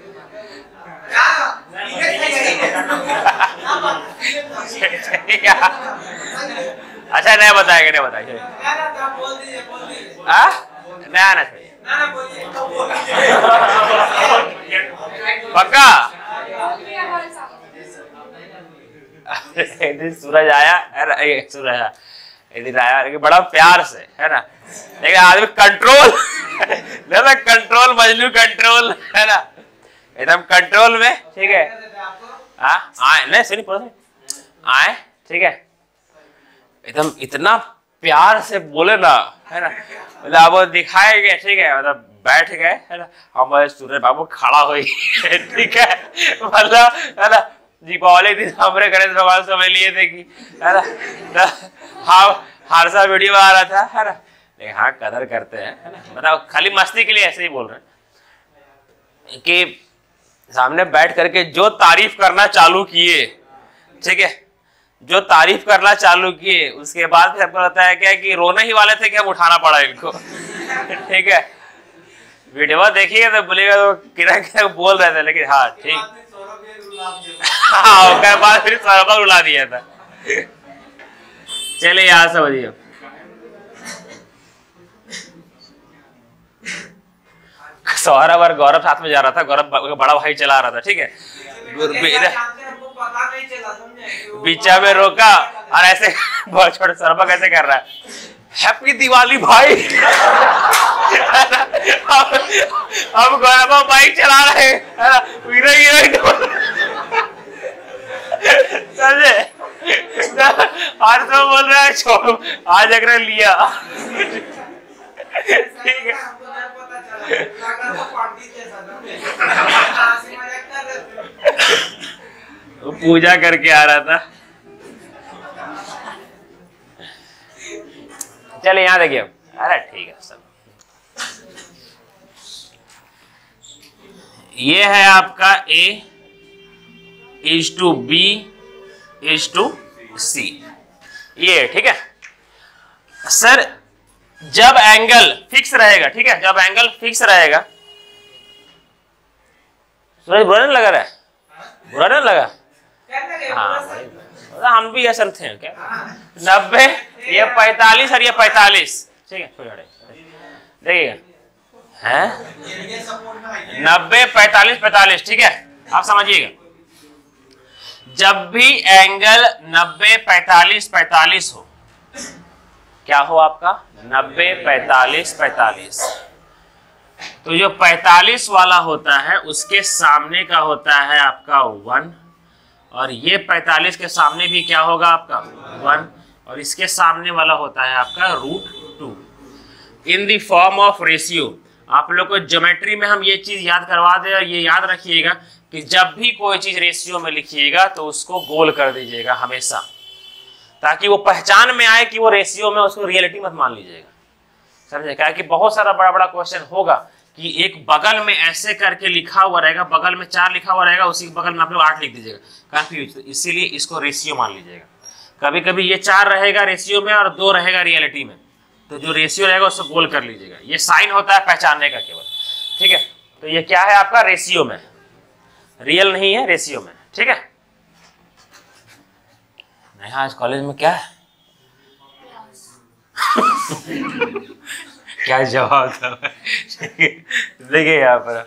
S1: अच्छा नहीं बताएंगे, नहीं बताएंगे, नया ना पक्का। एक दिन सूरज आया, अरे सूरज आया एक दिन आया लेकिन बड़ा प्यार से है ना, लेकिन आदमी कंट्रोल ना, कंट्रोल मजनू कंट्रोल है ना, एकदम कंट्रोल में, ठीक है। हाँ आए नहीं सुनी पढ़ो आए, ठीक है, एकदम इतना प्यार से बोले ना है ना, मतलब वो दिखाएंगे, ठीक है, मतलब बैठ गए है ना, हमारे सूरज बाबू खड़ा हुई, ठीक है, मतलब है ना दीपावली दिन हमारे गणेश भगवान समझ लिए थे कि है ना, हाँ हर सा वीडियो आ रहा था है ना, लेकिन हाँ कदर करते हैं है ना, मतलब खाली मस्ती के लिए ऐसे ही बोल रहे हैं कि सामने बैठ करके जो तारीफ करना चालू किए, ठीक है, जो तारीफ करना चालू किए उसके बाद फिर हमको लगता है क्या कि रोने ही वाले थे कि हम उठाना पड़ा इनको, ठीक है, वीडियो देखिएगा तो बोलेगा तो किरा किरा बोल रहे थे, लेकिन हाँ ठीक, हाँ उसके बाद फिर सौरभ रुला दिया था। चलिए यहाँ समझिए, सौरभ और गौरव साथ में जा रहा था, गौरव बड़ा भाई चला रहा था, ठीक है, बीचा में रोका और ऐसे बहुत छोटे सौरभ कैसे कर रहा है, हैप्पी दिवाली भाई। अब गौरव बाइक चला रहे है ना, समझे, आज तो बोल रहा है छोड़ो आज अगर लिया, ठीक है, वो पूजा करके आ रहा था। चलिए यहाँ देखिए, अरे ठीक है सब, ये है आपका A is to B is to C, ये ठीक है सर। जब एंगल फिक्स रहेगा, ठीक है, जब एंगल फिक्स रहेगा, सूरज बुरा नहीं लगा रहा है, बुरा नहीं लगा, हाँ हम भी ऐसा थे क्या, नब्बे ये पैतालीस और ये पैतालीस, ठीक है, देखिएगा है नब्बे पैतालीस पैतालीस, ठीक है, आप समझिएगा, जब भी एंगल नब्बे पैतालीस पैतालीस हो, क्या हो आपका नब्बे पैतालीस पैतालीस, तो जो पैतालीस वाला होता है उसके सामने का होता है आपका वन, और ये पैतालीस के सामने भी क्या होगा आपका वन, और इसके सामने वाला होता है आपका root two in the form of ratio. आप लोग को ज्योमेट्री में हम ये चीज याद करवा दे और ये याद रखिएगा कि जब भी कोई चीज रेशियो में लिखिएगा तो उसको गोल कर दीजिएगा हमेशा, ताकि वो पहचान में आए कि वो रेशियो में, उसको रियलिटी मत मान लीजिएगा, समझे? क्या कि बहुत सारा बड़ा बड़ा क्वेश्चन होगा कि एक बगल में ऐसे करके लिखा हुआ रहेगा, बगल में चार लिखा हुआ रहेगा, उसी बगल में आप लोग आठ लिख दीजिएगा, कंफ्यूज। तो इसीलिए इसको रेशियो मान लीजिएगा। कभी कभी ये चार रहेगा रेशियो में और दो रहेगा रियलिटी में, तो जो रेशियो रहेगा उसको गोल कर लीजिएगा। ये साइन होता है पहचानने का केवल, ठीक है? तो ये क्या है आपका रेशियो में, रियल नहीं है, रेशियो में, ठीक है? नहीं, आज कॉलेज में क्या है? क्या जवाब था? देखिए यहाँ पर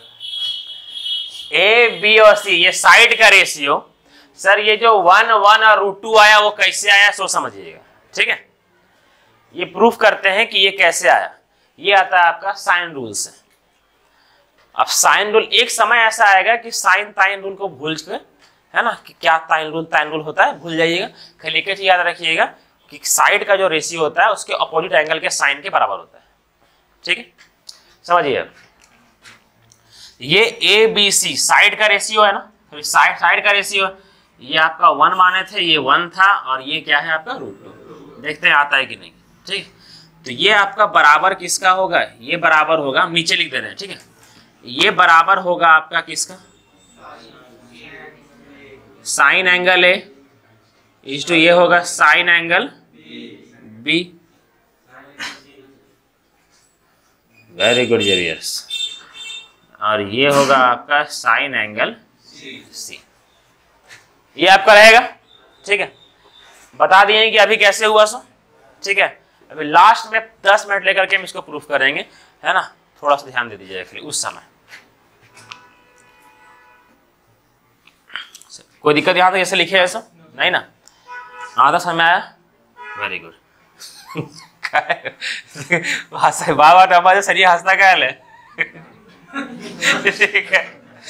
S1: ए बी और सी, ये साइड का रेशियो। सर ये जो वन वन और रूट टू आया वो कैसे आया सो समझिएगा, ठीक है? ये प्रूफ करते हैं कि ये कैसे आया। ये आता है आपका साइन रूल से। अब साइन रूल एक समय ऐसा आएगा कि साइन ताइन रूल को भूल के, है ना, कि क्या ताइन रूल ताइन रूल होता है भूल जाइएगा। खाली एक चीज याद रखिएगा कि साइड का जो रेशियो होता है उसके अपोजिट एंगल के साइन के बराबर होता है, ठीक है? समझिए, ये ए बी सी साइड का रेशियो है ना, तो साइड साइड का रेशियो, ये आपका वन माने थे, ये वन था, और ये क्या है आपका रूट टू। देखते हैं आता है कि नहीं, ठीक? तो ये आपका बराबर किसका होगा? ये बराबर होगा, नीचे लिख दे रहे हैं, ठीक है? ये बराबर होगा आपका किसका? Sine angle A is to ये होगा sine angle B. Very good Xavier's. और ये होगा आपका साइन एंगल सी। ये आपका रहेगा, ठीक है? बता दिए कि अभी कैसे हुआ सो, ठीक है? अभी लास्ट में दस मिनट लेकर के हम इसको प्रूफ करेंगे, है ना? थोड़ा सा ध्यान दे दीजिए उस समय। कोई दिक्कत यहाँ तक जैसे लिखे ऐसा नहीं ना? आधा समय आया, वेरी गुड। बाबा टमा सरिया हंसना क्या है? ठीक है,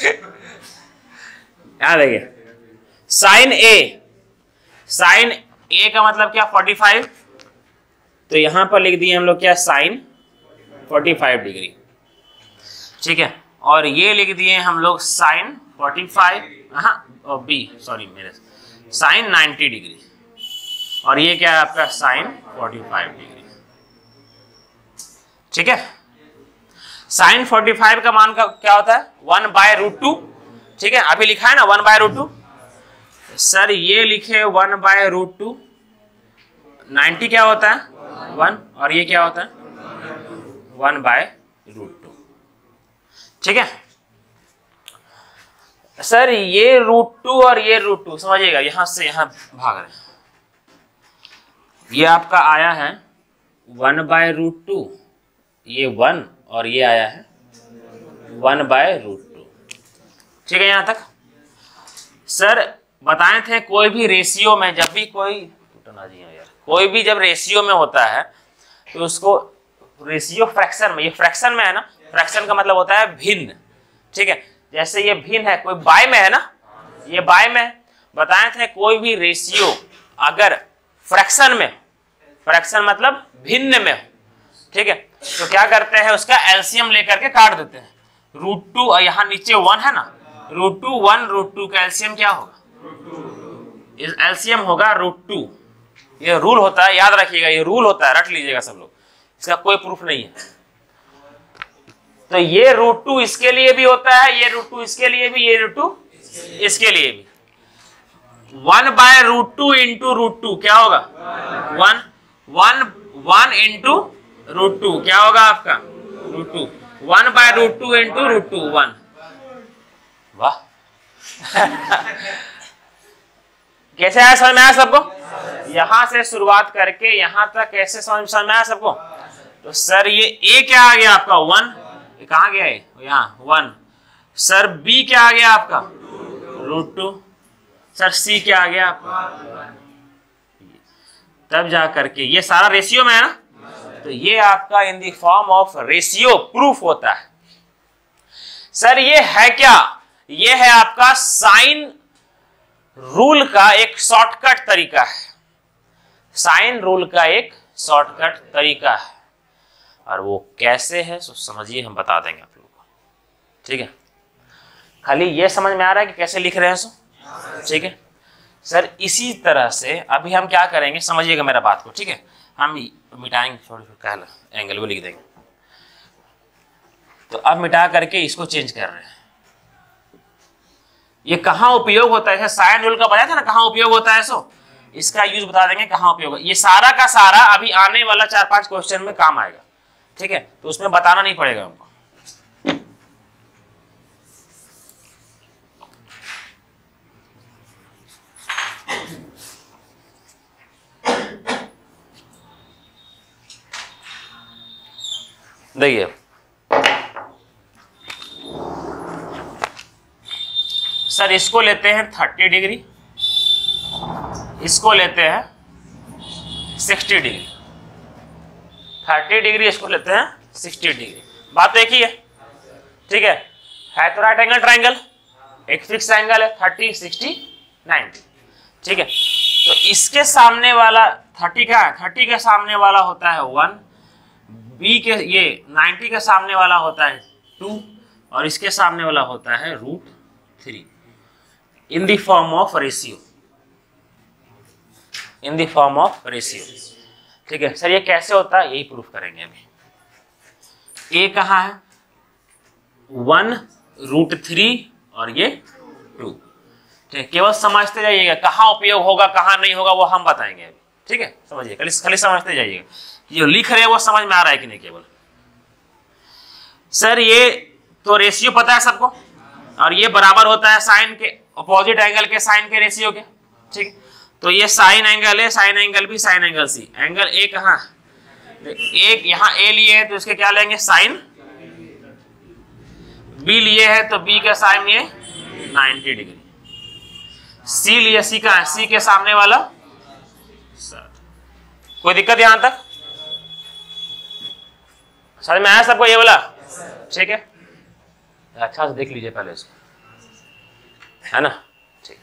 S1: यहाँ देखिए साइन ए, साइन ए का मतलब क्या? Forty five. तो यहां पर लिख दिए हम लोग क्या? साइन फोर्टी फाइव डिग्री, ठीक है? और ये लिख दिए हम लोग साइन फोर्टी फाइव, हाँ, और बी सॉरी मेरे साइन नाइन्टी डिग्री, और ये क्या है आपका? साइन फोर्टी फाइव डिग्री, ठीक है? साइन फोर्टी फाइव का मान का क्या होता है? वन बाय रूट टू, ठीक है? अभी लिखा है ना one by root two. Sir ये लिखे one by root two, ninety क्या होता है? वन, और ये क्या होता है? वन बाय रूट टू, ठीक है? सर ये रूट टू और ये रूट टू, समझिएगा, यहां से यहां भाग रहे हैं। ये आपका आया है वन बाय रूट टू, ये वन, और ये आया है वन बाय रूट टू, ठीक है? यहां तक सर बताए थे कोई भी रेशियो में, जब भी कोई यार कोई भी जब रेशियो में होता है तो उसको रेशियो फ्रैक्शन में, ये फ्रैक्शन में है ना, फ्रैक्शन का मतलब होता है भिन्न, ठीक है? जैसे ये भिन्न है, कोई बाय में है ना, ये बाय में। बताए थे कोई भी रेशियो अगर फ्रैक्शन में, फ्रैक्शन मतलब भिन्न में हो, ठीक है, तो क्या करते हैं? उसका एलसीएम लेकर के काट देते हैं। रूट टू और यहाँ नीचे वन है ना, root two one, root two का एलसीएम क्या होगा? एलसीएम होगा रूट टू। ये रूल होता है, याद रखिएगा, ये रूल होता है, रट लीजिएगा सब लोग, इसका कोई प्रूफ नहीं है। तो ये रूट टू इसके लिए भी होता है, ये रूट टू इसके लिए भी, ये रूट टू इसके लिए भी। One by root two into root two क्या होगा? One. One one into root two क्या होगा आपका? Root two. One by root two into root two, one. वाह कैसे आया? समझ में आया सबको? यहां से शुरुआत करके यहां तक कैसे समझ समझ में आया सबको? तो सर ये ए क्या आ गया आपका? वन। ये कहाँ गया है? यहाँ वन। सर बी क्या आ गया आपका? Root two. सर सी क्या आ गया आपका? तब जा करके ये सारा रेशियो में है ना, तो ये आपका in the form of ratio proof होता है। सर ये है क्या? ये है आपका साइन रूल का एक शॉर्टकट तरीका है। साइन रूल का एक शॉर्टकट तरीका है, और वो कैसे है सो समझिए, हम बता देंगे आप लोगों को। ठीक है, खाली ये समझ में आ रहा है कि कैसे लिख रहे हैं सो? ठीक है सर, इसी तरह से अभी हम क्या करेंगे, समझिएगा मेरा बात को। ठीक है, हम मिटाएंगे थोड़ी कहला एंगल को लिख देंगे। तो अब मिटा करके इसको चेंज कर रहे हैं। ये कहाँ उपयोग होता है, साइन रूल का बताया था ना कहाँ उपयोग होता है, सो इसका यूज बता देंगे कहाँ उपयोग। ये सारा का सारा अभी आने वाला चार पांच क्वेश्चन में काम आएगा। ठीक है, तो उसमें बताना नहीं पड़ेगा हमको। देखिए सर, इसको लेते हैं थर्टी डिग्री, इसको लेते हैं सिक्सटी डिग्री, थर्टी डिग्री इसको लेते हैं सिक्सटी डिग्री। बात एक ही है। ठीक है, है तो राइट एंगल ट्राइंगल, एक फिक्स एंगल है थर्टी सिक्सटी नाइन्टी। ठीक है, तो इसके सामने वाला थर्टी का है, थर्टी के सामने वाला होता है वन, बी के ये नाइन्टी के सामने वाला होता है टू, और इसके सामने वाला होता है root three in the form of ratio, in the form of ratio. ठीक है सर, ये कैसे होता है यही प्रूफ करेंगे अभी। ए कहाँ है, वन रूट थ्री और ये टू। ठीक है, केवल समझते जाइएगा, कहाँ उपयोग होगा कहाँ नहीं होगा वो हम बताएंगे अभी। ठीक है, समझिए, खाली खाली समझते जाइएगा, जो लिख रहे हैं वो समझ में आ रहा है कि नहीं। केवल सर ये तो रेशियो पता है सबको, और ये बराबर होता है साइन के अपोजिट एंगल के साइन के रेशियो के। ठीक, तो ये साइन एंगल है, साइन एंगल भी, साइन एंगल सी। एंगल ए कहाँ, एक यहाँ ए लिए है तो इसके क्या लेंगे साइन, बी लिए है तो बी का साइन ये नाइन्टी डिग्री, सी लिए, सी का है, सी के सामने वाला सर। कोई दिक्कत यहां तक समझ में आया सबको ये वाला? ठीक है, अच्छा से देख लीजिए पहले इसको, है ना। ठीक,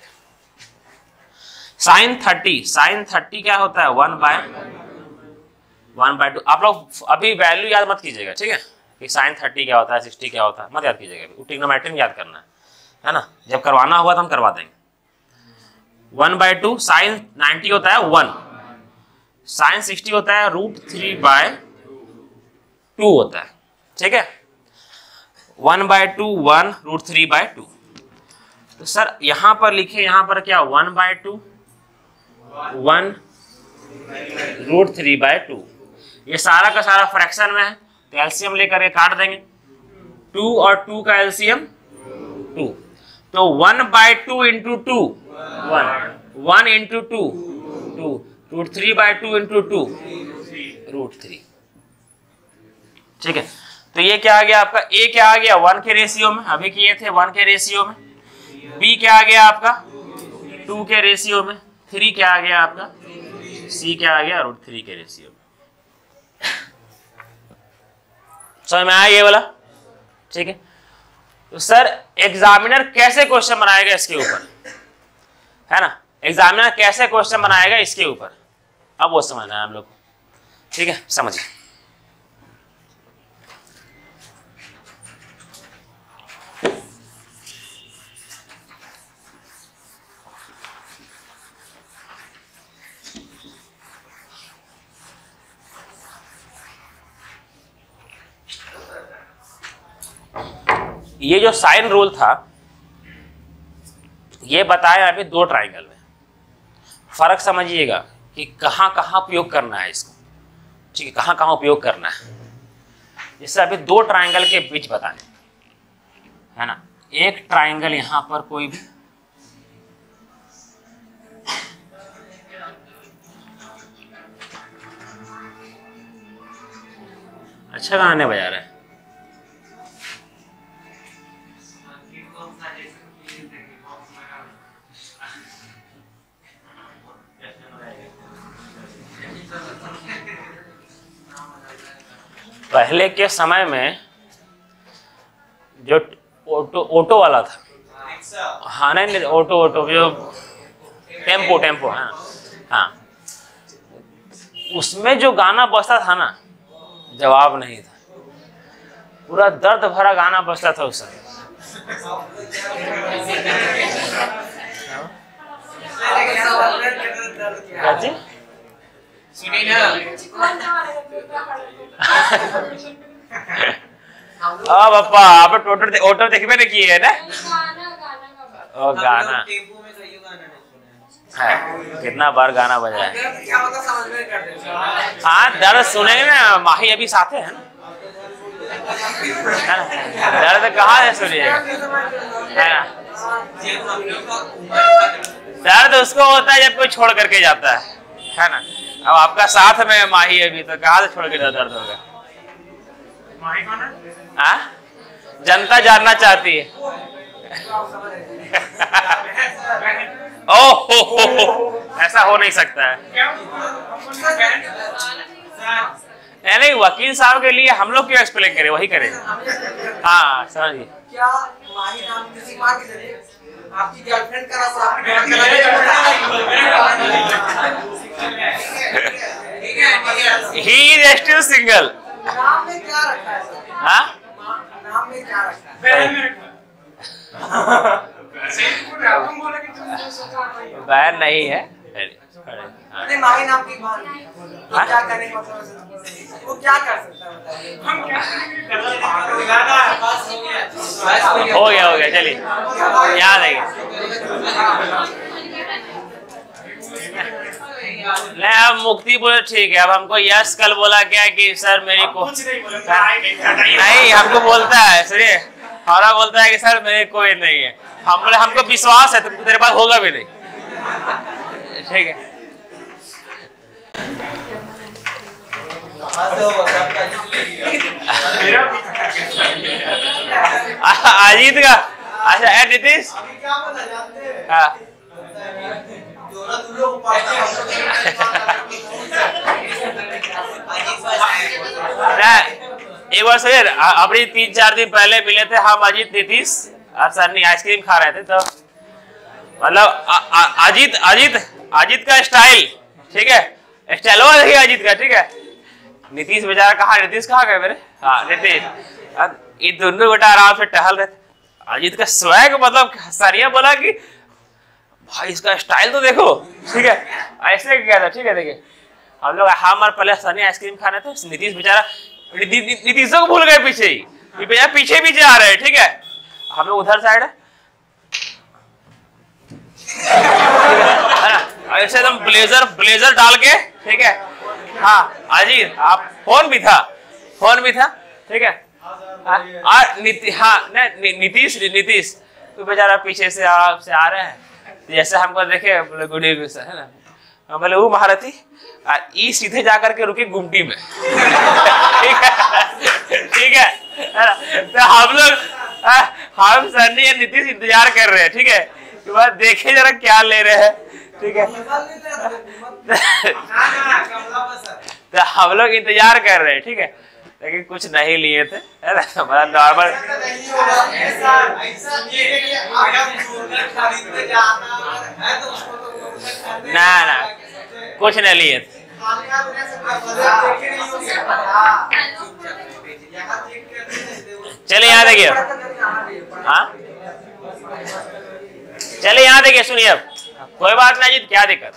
S1: साइन थर्टी, साइन थर्टी क्या होता है, one by one by two. आप लोग अभी वैल्यू याद मत कीजिएगा, ठीक है, कि साइन थर्टी क्या होता है, सिक्सटी क्या होता है, मत याद कीजिएगा, ट्रिग्नोमेट्री याद करना है, है ना। जब करवाना होगा तो हम करवा देंगे। One by two, sine ninety होता है वन, साइन सिक्सटी होता है रूट थ्री बाय टू होता है। ठीक है, one by two one, root three by two. तो सर यहां पर लिखे, यहां पर क्या, one by two one root three by two. ये सारा का सारा फ्रैक्शन में है तो एलसीएम लेकर के काट देंगे। टू और टू का एलसीएम टू, तो one by two into two one, one into two two, root three by two into two root three. ठीक है, तो ये क्या आ गया आपका, ए क्या आ गया वन के रेशियो में, अभी किए थे वन के रेशियो में। बी क्या आ गया आपका टू के रेशियो में। थ्री क्या आ गया आपका, सी क्या आ गया रूट थ्री के रेशियो में। समझ में आया ये वाला? ठीक है, तो सर एग्जामिनर कैसे क्वेश्चन बनाएगा इसके ऊपर, है ना। एग्जामिनर कैसे क्वेश्चन बनाएगा इसके ऊपर, अब वो समझना है हम लोग को। ठीक है, समझिए। ये जो साइन रूल था ये बताया अभी दो ट्राइंगल में, फर्क समझिएगा कि कहां कहां उपयोग करना है इसको। ठीक है, कहां कहां उपयोग करना है, जैसे अभी दो ट्राइंगल के बीच बताने, है ना। एक ट्राइंगल यहां पर कोई भी, अच्छा गाने बजा रहा है, पहले के समय में जो ऑटो ऑटो वाला था, हाँ नहीं ऑटो ऑटो जो टेम्पो टेम्पो हाँ हाँ उसमें जो गाना बजता था ना, जवाब नहीं था, पूरा दर्द भरा गाना बजता था उस समय। अब पापा आप टोटल ऑटो देखबे नहीं किए है ना? ओ गाना है, कितना बार गाना बजा है। हाँ दर्द सुनेंगे ना, माही अभी साथ है ना, दर्द कहाँ से सुनिएगा, है ना? दर्द उसको होता है जब कोई छोड़ करके जाता है, है ना? अब आपका साथ में माही अभी, तो कहाँ से छोड़ के दर्द होगा? माही कौन है? हाँ जनता जानना चाहती है। ओह हो हो हो, ऐसा हो नहीं सकता है। नहीं नहीं, वकील साहब के लिए हम लोग क्यों एक्सप्लेन करें, वही करें। हाँ समझिए। क्या माही नाम किसी माँ के जरिए आपकी गर्लफ्रेंड का नाम आपकी ही इज स्टिल सिंगल। नाम में क्या रखा है? हाँ नाम में क्या रखा है? बहन नहीं है, माही नाम की बहन, वो क्या करें, मतलब वो क्या कर सकता है बताइए? हम क्या हो गया हो गया, चलिए याद है। नहीं अब मुक्ति बोले ठीक है, अब हमको यश कल बोला क्या कि सर मेरे को नहीं, हमको बोलता है सुनिए, हमारा बोलता है कि सर मेरे कोई नहीं है, हम बोले हमको विश्वास है, तुम तेरे पास होगा भी नहीं, ठीक है। अजीत का अच्छा है नीतीश, हाँ एक बार सर अपनी तीन चार दिन पहले मिले थे हम अजीत नीतीश और सन्नी, आइसक्रीम खा रहे थे, तो मतलब अजीत अजीत अजीत का स्टाइल ठीक है, स्टाइल वो देखिए अजीत का, ठीक है। नीतीश बेचारा कहा, नीतीश कहाँ गए मेरे? हाँ नीतीश, ये दोनों बेटा आराम से टहल रहे थे, अजीत का स्वैग मतलब सारिया बोला कि भाई इसका स्टाइल तो देखो, ठीक है, ऐसे क्या था, ठीक है। देखिए हम लोग हमारे पहले सनी आइसक्रीम खाने थे, नीतीश बेचारा नीतीशों को भूल गए, पीछे ही ये पीछे पीछे आ रहे हैं, ठीक है। हम लोग उधर साइड है ऐसे एकदम ब्लेजर ब्लेजर डाल के, ठीक है। हाँ अजीत आप फोन भी था, फोन भी था, ठीक है। और नीति हाँ नीतीश नीतीश तो बेचारा पीछे से आ, से आ रहे हैं, जैसे हमको देखे बोले गुड इवनिंग सर, है ना, बोले वो महारथी ई सीधे जाकर के रुके गुमटी में, ठीक है, ठीक है। तो हम लोग हम सन्नी या नीतीश इंतजार कर रहे हैं, ठीक है, कि बाद देखे जरा क्या ले रहे हैं, ठीक है। तो हम लोग इंतजार कर रहे हैं, ठीक है, लेकिन कुछ नहीं लिए थे, है ना, हमारा नॉर्मल ना ना कुछ नहीं लिए थे। चलिए यहाँ देखिए, हाँ चलिए यहाँ देखिए, सुनिए अब कोई बात नहीं जी, क्या दिक्कत?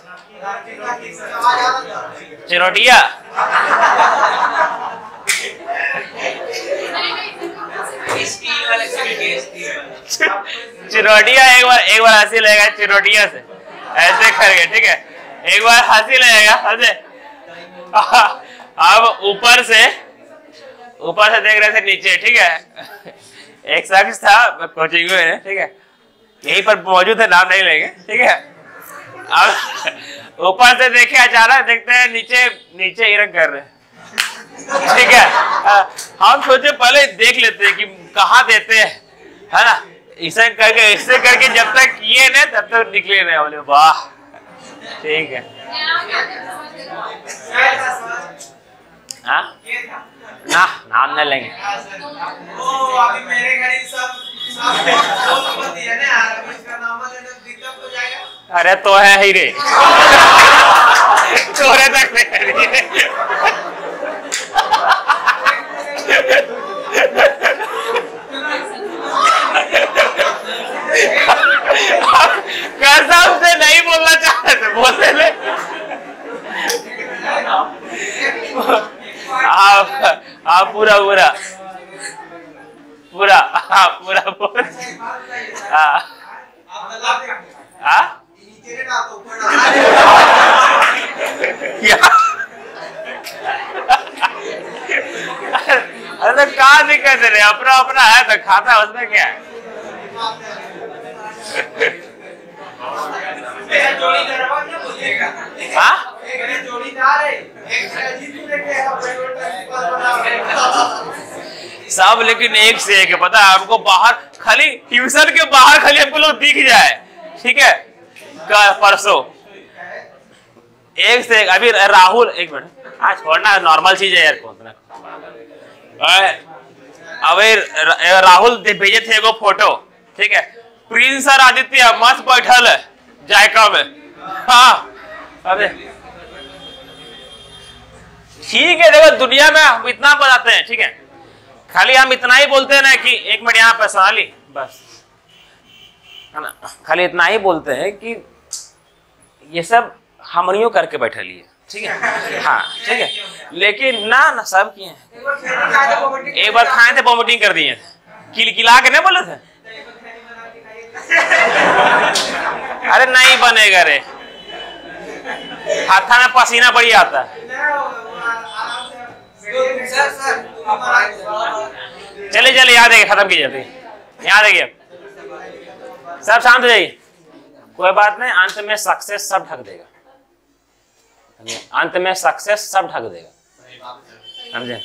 S1: चिरोटिया चिरोटिया एक बार एक बार हंसी लगेगा चिरोटिया से ऐसे करके, ठीक है, एक बार हंसी लगेगा हंसे। अब ऊपर से ऊपर से देख रहे थे नीचे, ठीक है, एक शख्स था कोचिंग में, ठीक है, यहीं पर मौजूद है, नाम नहीं लेंगे, ठीक है। अब ऊपर से देखे अचानक देखते हैं नीचे नीचे हिरन कर रहे हैं, ठीक है। हम सोचे पहले देख लेते हैं कि कहाँ देते हैं, है ना, इसे करके इससे करके जब तक किए ना तब तक निकले नहीं, बोले वाह ठीक है। हाँ ना नाम नहीं लेंगे। अरे तो है ही रे। छोरे तक नहीं। कसम से नहीं बोलना चाहते थे, बोलते ले। आप आप पूरा पूरा पूरा हाँ पूरा पूरा हाँ हाँ क्या? अरे कहा दिक्कत है, अपना अपना है तो खाता है, उसमें क्या है? हाँ सब, लेकिन एक से एक है, पता है आपको। बाहर खाली ट्यूशन के बाहर खाली हमको लोग दिख जाए, ठीक है, परसों एक से एक। अभी राहुल, एक मिनट, आज छोड़ना, नॉर्मल चीज है यार। अभी राहुल भेजे थे एगो फोटो, ठीक है, प्रिंस और आदित्य मस्त बैठल है जायका में। हाँ अबे ठीक है, देखो दुनिया में हम इतना बताते हैं, ठीक है, खाली हम इतना ही बोलते हैं ना कि एक मिनट यहाँ पे सुना ली, बस है ना, खाली इतना ही बोलते हैं कि ये सब हमनियों करके बैठे लिए, ठीक है। हाँ ठीक है, लेकिन ना ना सब किए हैं। एक बार खाए थे, वॉमिटिंग कर दिए थे, किलकिला के नहीं बोले थे। अरे नहीं बनेगा रे, हाथा में पसीना बड़ी आता है। चले चले याद है, खत्म की जाती, याद है सब शांत हो जाइए, कोई बात नहीं, अंत में सक्सेस सब ढक देगा, अंत में सक्सेस सब ढक देगा, समझे?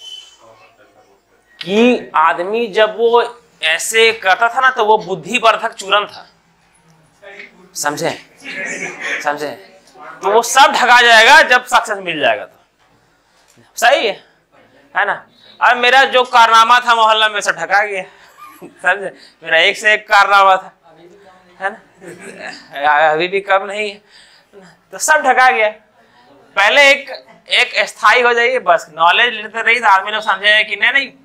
S1: कि आदमी जब वो ऐसे करता था ना तो वो बुद्धिवर्धक चूरन था, समझे समझे? तो वो सब ढका जाएगा जब सक्सेस मिल जाएगा, तो सही है है ना। अब मेरा जो कारनामा था मोहल्ला में सब ढका गया, समझे? मेरा एक से एक कारनामा था, है ना, अभी भी कम नहीं है, तो सब ढका गया। पहले एक एक स्थायी हो जाइए, बस नॉलेज लेते रहिए, तो आदमी लोग समझे कि नहीं नहीं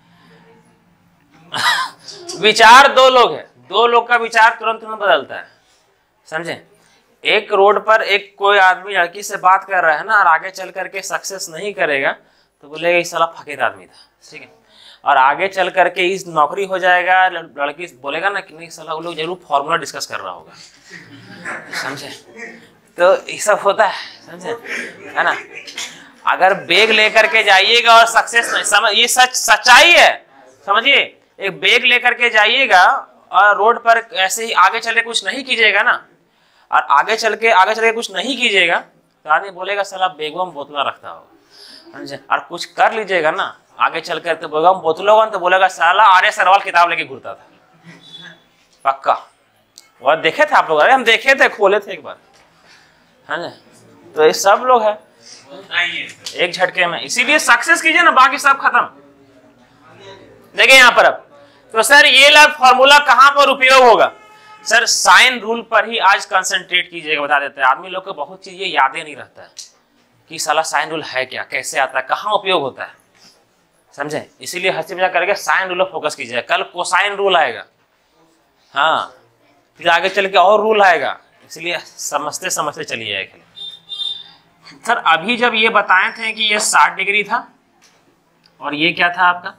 S1: विचार दो लोग है, दो लोग का विचार तुरंत तुरंत बदलता है, समझे? एक रोड पर एक कोई आदमी लड़की से बात कर रहा है ना, और आगे चल करके सक्सेस नहीं करेगा तो बोलेगा इस साला फकीर आदमी था, ठीक है, और आगे चल करके इस नौकरी हो जाएगा, लड़की बोलेगा ना कि नहीं साला वो लोग जरूर फॉर्मूला डिस्कस कर रहा होगा, समझे? तो ये सब होता है, समझे, है ना। अगर बैग लेकर के जाइएगा और सक्सेस नहीं, समझ, ये सच सच्चाई है, समझिए। एक बैग लेकर के जाइएगा और रोड पर ऐसे ही आगे चल के कुछ नहीं कीजिएगा ना, और आगे चल के आगे चल के कुछ नहीं कीजिएगा तो आदमी बोलेगा साला बैगों में बोतला रखता होगा, समझे? और कुछ कर लीजिएगा ना आगे चल कर तो बैगों में बोतल होगा तो बोलेगा साला आर्य सरवाल किताब लेके घूरता था, पक्का। और देखे थे आप लोग? अरे हम देखे थे, खोले थे एक बार, है ना। तो ये सब लोग है एक झटके में, इसीलिए सक्सेस कीजिए ना, बाकी सब खत्म। देखिए यहाँ पर अब तो सर ये लग फॉर्मूला कहाँ पर उपयोग होगा? सर साइन रूल पर ही आज कंसंट्रेट कीजिएगा, बता देते हैं। आदमी लोग को बहुत चीजें यादें नहीं रहता है कि साला साइन रूल है क्या, कैसे आता है, कहाँ उपयोग होता है, समझे? इसीलिए हंसी मजाक करके साइन रूल पर फोकस कीजिएगा। कल कोसाइन रूल आएगा, हाँ, फिर आगे चल के और रूल आएगा, इसलिए समझते समझते चलिए। सर अभी जब ये बताए थे कि ये साठ डिग्री था और ये क्या था आपका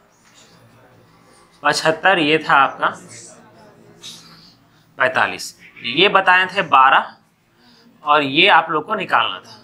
S1: पचहत्तर, ये था आपका पैंतालीस, ये बताए थे बारह, और ये आप लोग को निकालना था,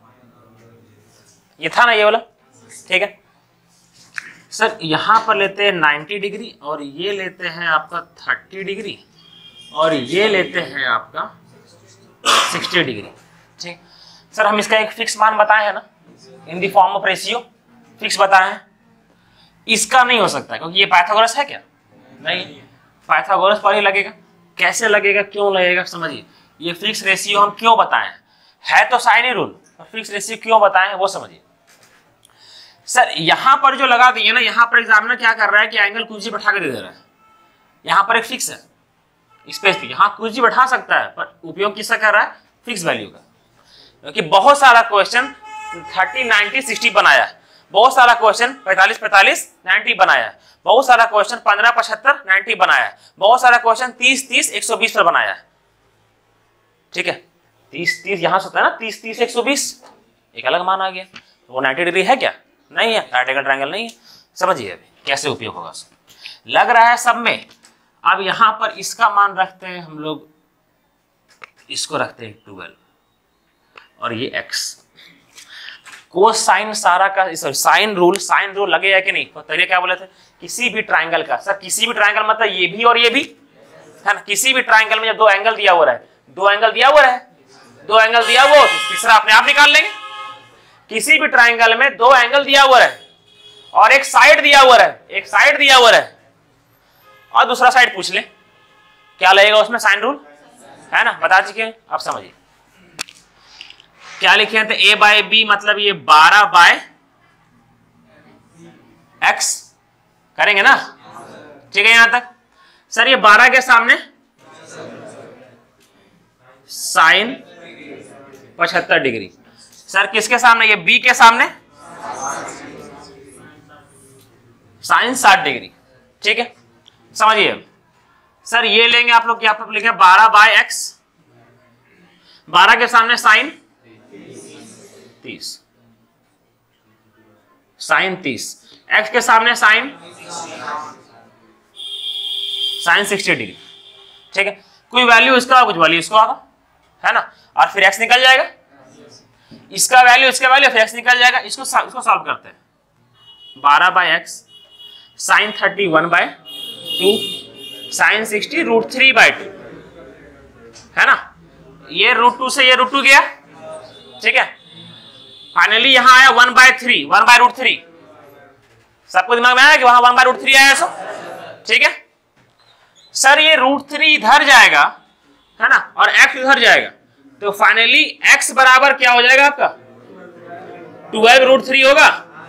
S1: ये था ना ये वाला, ठीक है। सर यहाँ पर लेते हैं नब्बे डिग्री, और ये लेते हैं आपका तीस डिग्री, और ये लेते हैं आपका साठ डिग्री, ठीक। सर हम इसका एक फिक्स मान बताए हैं ना, in the form of ratio fix बताए हैं। इसका नहीं हो सकता क्योंकि ये पाइथागोरस है क्या? नहीं, पाइथागोरस पर ही लगेगा। कैसे लगेगा, क्यों लगेगा, समझिए। ये फिक्स रेशियो हम क्यों बताए हैं, है तो साइन ही रूल, फिक्स रेशियो क्यों बताए हैं वो समझिए। सर यहाँ पर जो लगा दिए ना, यहाँ पर एग्जामिनर क्या कर रहा है कि एंगल कुछ भी बैठा के दे दे रहा है। यहाँ पर एक फिक्स है स्पेस पे, यहाँ कुछ भी बैठा सकता है, पर उपयोग किसका कर रहा है? फिक्स वैल्यू का। क्योंकि बहुत सारा क्वेश्चन थर्टी नाइनटी सिक्सटी बनाया है, बहुत सारा क्वेश्चन पैंतालीस पैंतालीस नाइनटी बनाया है, बहुत सारा क्वेश्चन पंद्रह पचहत्तर नाइनटी बनाया है, बहुत सारा क्वेश्चन तीस तीस एक सौ बीस पर बनाया है। ठीक है, तीस तीस यहां से होता है ना, तीस तीस एक सौ बीस, एक अलग मान आ गया। वो नाइन्टी डिग्री है क्या? नहीं है, राइट एंगल ट्रायंगल नहीं है। समझिए अभी कैसे उपयोग होगा, लग रहा है सब में। अब यहां पर इसका मान रखते हैं हम लोग, इसको रखते हैं ट्वेल्व और ये एक्स। कोसाइन सारा का साइन रूल, साइन रूल लगेगा कि नहीं? तो तरीका क्या बोले थे? किसी भी ट्राइंगल का, सर किसी भी ट्राइंगल मतलब ये भी और ये भी है ना, किसी भी ट्राइंगल में जब दो एंगल दिया हुआ है, दो एंगल दिया हुआ है, दो एंगल दिया हुआ तो तीसरा अपने आप निकाल लेंगे। किसी भी ट्राइंगल में दो एंगल दिया हुआ है और एक साइड दिया हुआ है, एक साइड दिया हुआ है और दूसरा साइड पूछ ले, क्या लगेगा उसमें? साइन रूल है ना, बता चुके। अब समझिए क्या लिखे हैं, ए बाय बी मतलब ये बारह बाय एक्स करेंगे ना, ठीक है यहां तक। सर ये बारह के सामने साइन पचहत्तर डिग्री, सर किसके सामने? ये बी के सामने साइन साठ डिग्री, ठीक है। समझिए सर ये लेंगे आप लोग, क्या आप लोग लिखे बारह बाय एक्स, बारह के सामने साइन तीस, साइन तीस, एक्स के सामने साइन साइन सिक्सटी डिग्री, ठीक है। कोई वैल्यू इसका कुछ वैल्यू इसको आगा, है ना, और फिर एक्स निकल जाएगा, इसका वैल्यू इसका वैल्यू फिर एक्स निकल जाएगा। इसको इसको सॉल्व करते हैं, बारह by X sine thirty one by two sine sixty root three by two, है ना। ये रूट टू से ये रूट टू गया, ठीक है। फाइनली यहां आया one by three, one by root three, सबको दिमाग में आया कि वहां वन बाय रूट थ्री आया सो, ठीक है। सर ये रूट थ्री इधर जाएगा, है ना, और एक्स इधर जाएगा, तो फाइनली एक्स बराबर क्या हो जाएगा आपका? ट्वेल्व रूट थ्री होगा,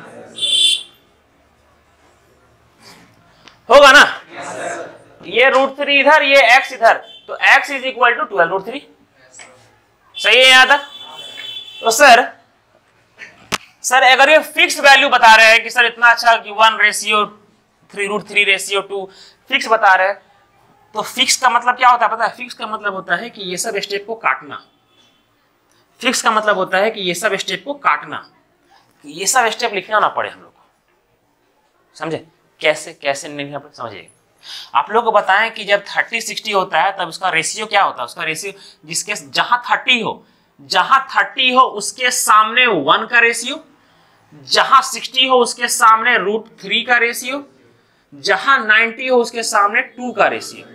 S1: होगा ना। ये रूट थ्री इधर, ये एक्स इधर, तो X is equal to twelve root three, सही है यहां तक। तो सर सर अगर ये फिक्स वैल्यू बता रहे हैं कि सर इतना अच्छा कि one ratio three root three ratio two fix बता रहे हैं, तो फिक्स का मतलब क्या होता है पता है? फिक्स का मतलब होता है कि ये सब स्टेप को काटना। फिक्स का मतलब होता है कि ये सब स्टेप को काटना, ये सब स्टेप लिखना ना पड़े हम लोग को, समझे? कैसे कैसे नहीं लिखना पड़े, समझिए। आप लोग को बताएं कि जब थर्टी सिक्सटी होता है तब उसका रेशियो क्या होता है? उसका रेशियो जिसके जहां थर्टी हो, जहां थर्टी हो उसके सामने वन का रेशियो, जहां सिक्सटी हो उसके सामने रूट थ्री का रेशियो, जहां नाइन्टी हो उसके सामने टू का रेशियो,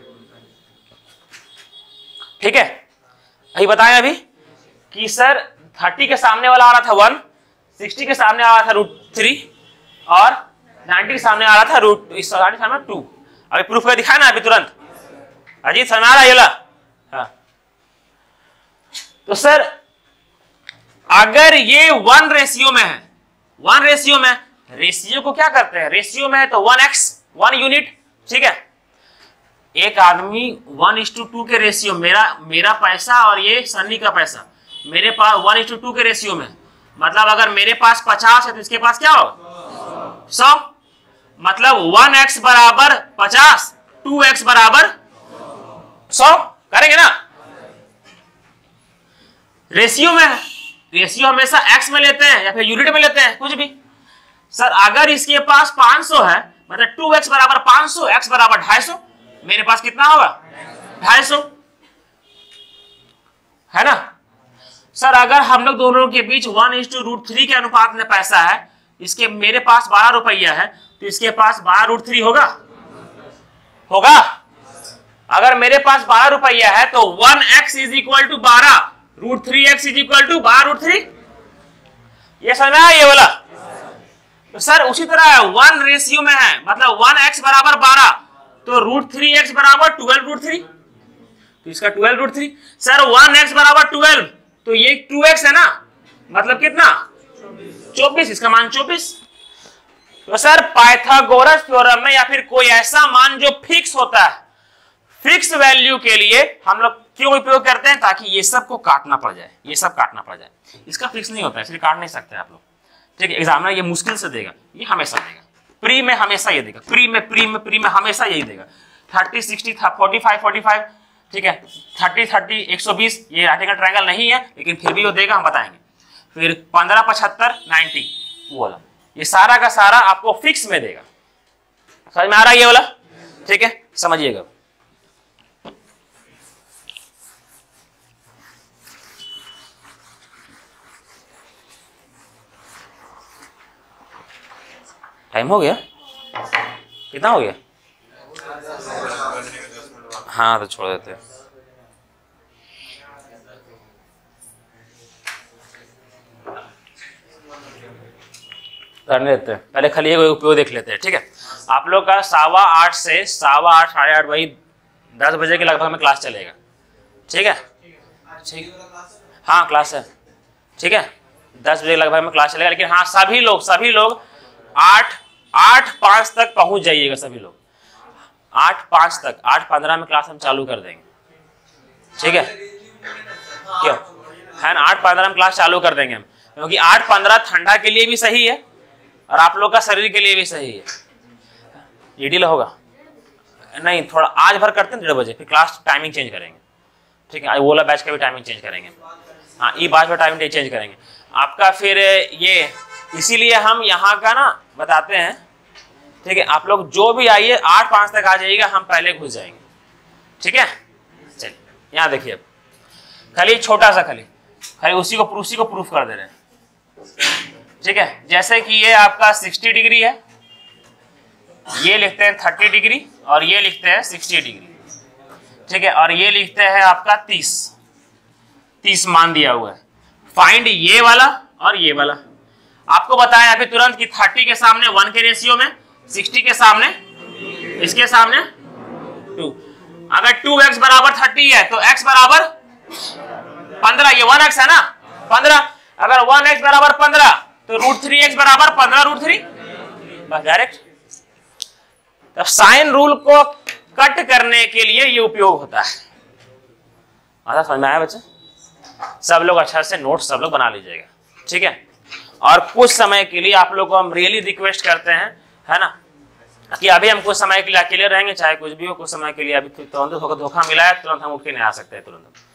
S1: ठीक है। अभी बताएं अभी कि सर थर्टी के सामने वाला आ रहा था वन, सिक्सटी के सामने आ रहा था रूट थ्री और नाइन्टी के सामने आ रहा था रूट सामने टू। अभी प्रूफ कर दिखाया ना अभी तुरंत, अजीत समझ आ रहा है ये ला? हाँ। तो सर अगर ये वन रेशियो में है, वन रेशियो में, रेशियो को क्या करते हैं? रेशियो में है तो वन एक्स, वन यूनिट, ठीक है। एक आदमी वन इज टू टू के रेशियो, मेरा मेरा पैसा और ये सन्नी का पैसा, मेरे पास वन इज टू टू के रेशियो में, मतलब अगर मेरे पास पचास है तो इसके पास क्या हो? सौ, मतलब वन एक्स बराबर पचास, टू एक्स बराबर सौ, करेंगे ना। रेशियो में है, रेशियो हमेशा एक्स में लेते हैं या फिर यूनिट में लेते हैं, कुछ भी। सर अगर इसके पास पाँच सौ है, मतलब टू एक्स बराबर पाँच सौ, एक्स बराबर ढाई सौ, मेरे पास कितना होगा? ढाई सौ, है ना। सर अगर हम लोग दोनों के बीच one is to root three के अनुपात में पैसा है, इसके मेरे पास बारह रुपया है तो इसके पास बारह रूट थ्री होगा, होगा। अगर मेरे पास बारह रुपया है तो one x is equal to बारह root three x is equal to बारह रूट थ्री, ये समझ में आया ये वाला? तो सर उसी तरह वन रेशियो में है, मतलब वन एक्स बराबर बारह तो रूट थ्री एक्स बराबर ट्वेल्व रूट थ्री, तो इसका twelve root three. Sir one x बराबर ट्वेल्व तो ये टू एक्स है ना, मतलब कितना? चौबीस, इसका मान चौबीस। तो सर पाइथागोरस थ्योरम में या फिर कोई ऐसा मान जो फिक्स होता है, फिक्स वैल्यू के लिए हम लोग क्यों उपयोग करते हैं? ताकि ये सब को काटना पड़ जाए, ये सब काटना पड़ जाए। इसका फिक्स नहीं होता है, इसलिए काट नहीं सकते आप लोग। ठीक है, एग्जामिनर ये मुश्किल से देगा, ये हमेशा देगा, प्री में हमेशा ये देगा, प्री में प्री में प्री में हमेशा यही देगा। Thirty sixty forty five forty five ठीक है, थर्टी थर्टी एक सौ बीस ये राइट एंगल ट्रायंगल नहीं है, लेकिन फिर भी वो देगा, हम बताएंगे। फिर पंद्रह पचहत्तर नाइन्टी वो वाला, ये सारा का सारा आपको फिक्स में देगा। समझ में आ रहा है ये वाला? ठीक है, समझिएगा। टाइम हो गया? कितना हो गया? हाँ तो छोड़ देते हैं। करने देते हैं, पहले खाली एक उपयोग देख लेते हैं। ठीक है, आप लोग का सावा आठ से सावा आठ साढ़े आठ वही दस बजे के लगभग में क्लास चलेगा। ठीक है, ठीक, हाँ क्लास है। ठीक है, दस बजे के लगभग में क्लास चलेगा, लेकिन हाँ सभी लोग सभी लोग आठ आठ पाँच तक पहुंच जाइएगा। सभी लोग आठ पाँच तक, आठ पंद्रह में क्लास हम चालू कर देंगे। ठीक है, क्यों है ना, आठ पंद्रह में क्लास चालू कर देंगे हम, क्योंकि आठ पंद्रह ठंडा के लिए भी सही है और आप लोग का शरीर के लिए भी सही है। ये डील होगा नहीं, थोड़ा आज भर करते हैं डेढ़ बजे, फिर क्लास टाइमिंग चेंज करेंगे। ठीक है, ओला बैच का भी टाइमिंग चेंज करेंगे। हाँ, ई बैच का टाइमिंग चेंज करेंगे आपका। फिर ये इसीलिए हम यहाँ का ना बताते हैं। ठीक है, आप लोग जो भी आइए आठ पाँच तक आ जाइएगा, हम पहले घुस जाएंगे। ठीक है, चलिए यहाँ देखिए, अब खाली छोटा सा खाली खाली उसी को उसी को प्रूफ कर दे रहे हैं। ठीक है, जैसे कि ये आपका साठ डिग्री है, ये लिखते हैं तीस डिग्री और ये लिखते हैं साठ डिग्री। ठीक है, और ये लिखते हैं आपका तीस तीस मान दिया हुआ है। फाइंड ये वाला और ये वाला। आपको बताया अभी तुरंत कि तीस के सामने वन के रेशियो में, साठ के सामने इसके सामने टू। अगर टू एक्स बराबर तीस है तो x बराबर पंद्रह, ये वन एक्स है ना पंद्रह। अगर वन एक्स बराबर पंद्रह तो रूट थ्री एक्स बराबर पंद्रह रूट थ्री, बस डायरेक्ट। तो साइन रूल को कट करने के लिए ये उपयोग होता है। आधा समझ में आया बच्चे? सब लोग अच्छा से नोट सब लोग बना लीजिएगा। ठीक है, और कुछ समय के लिए आप लोग को हम रियली रिक्वेस्ट करते हैं, है ना, कि अभी हम कुछ समय के लिए अकेले रहेंगे, चाहे कुछ भी हो, कुछ समय के लिए। अभी तुरंत धोखा मिला है, तुरंत हम उठ के नहीं आ सकते तुरंत।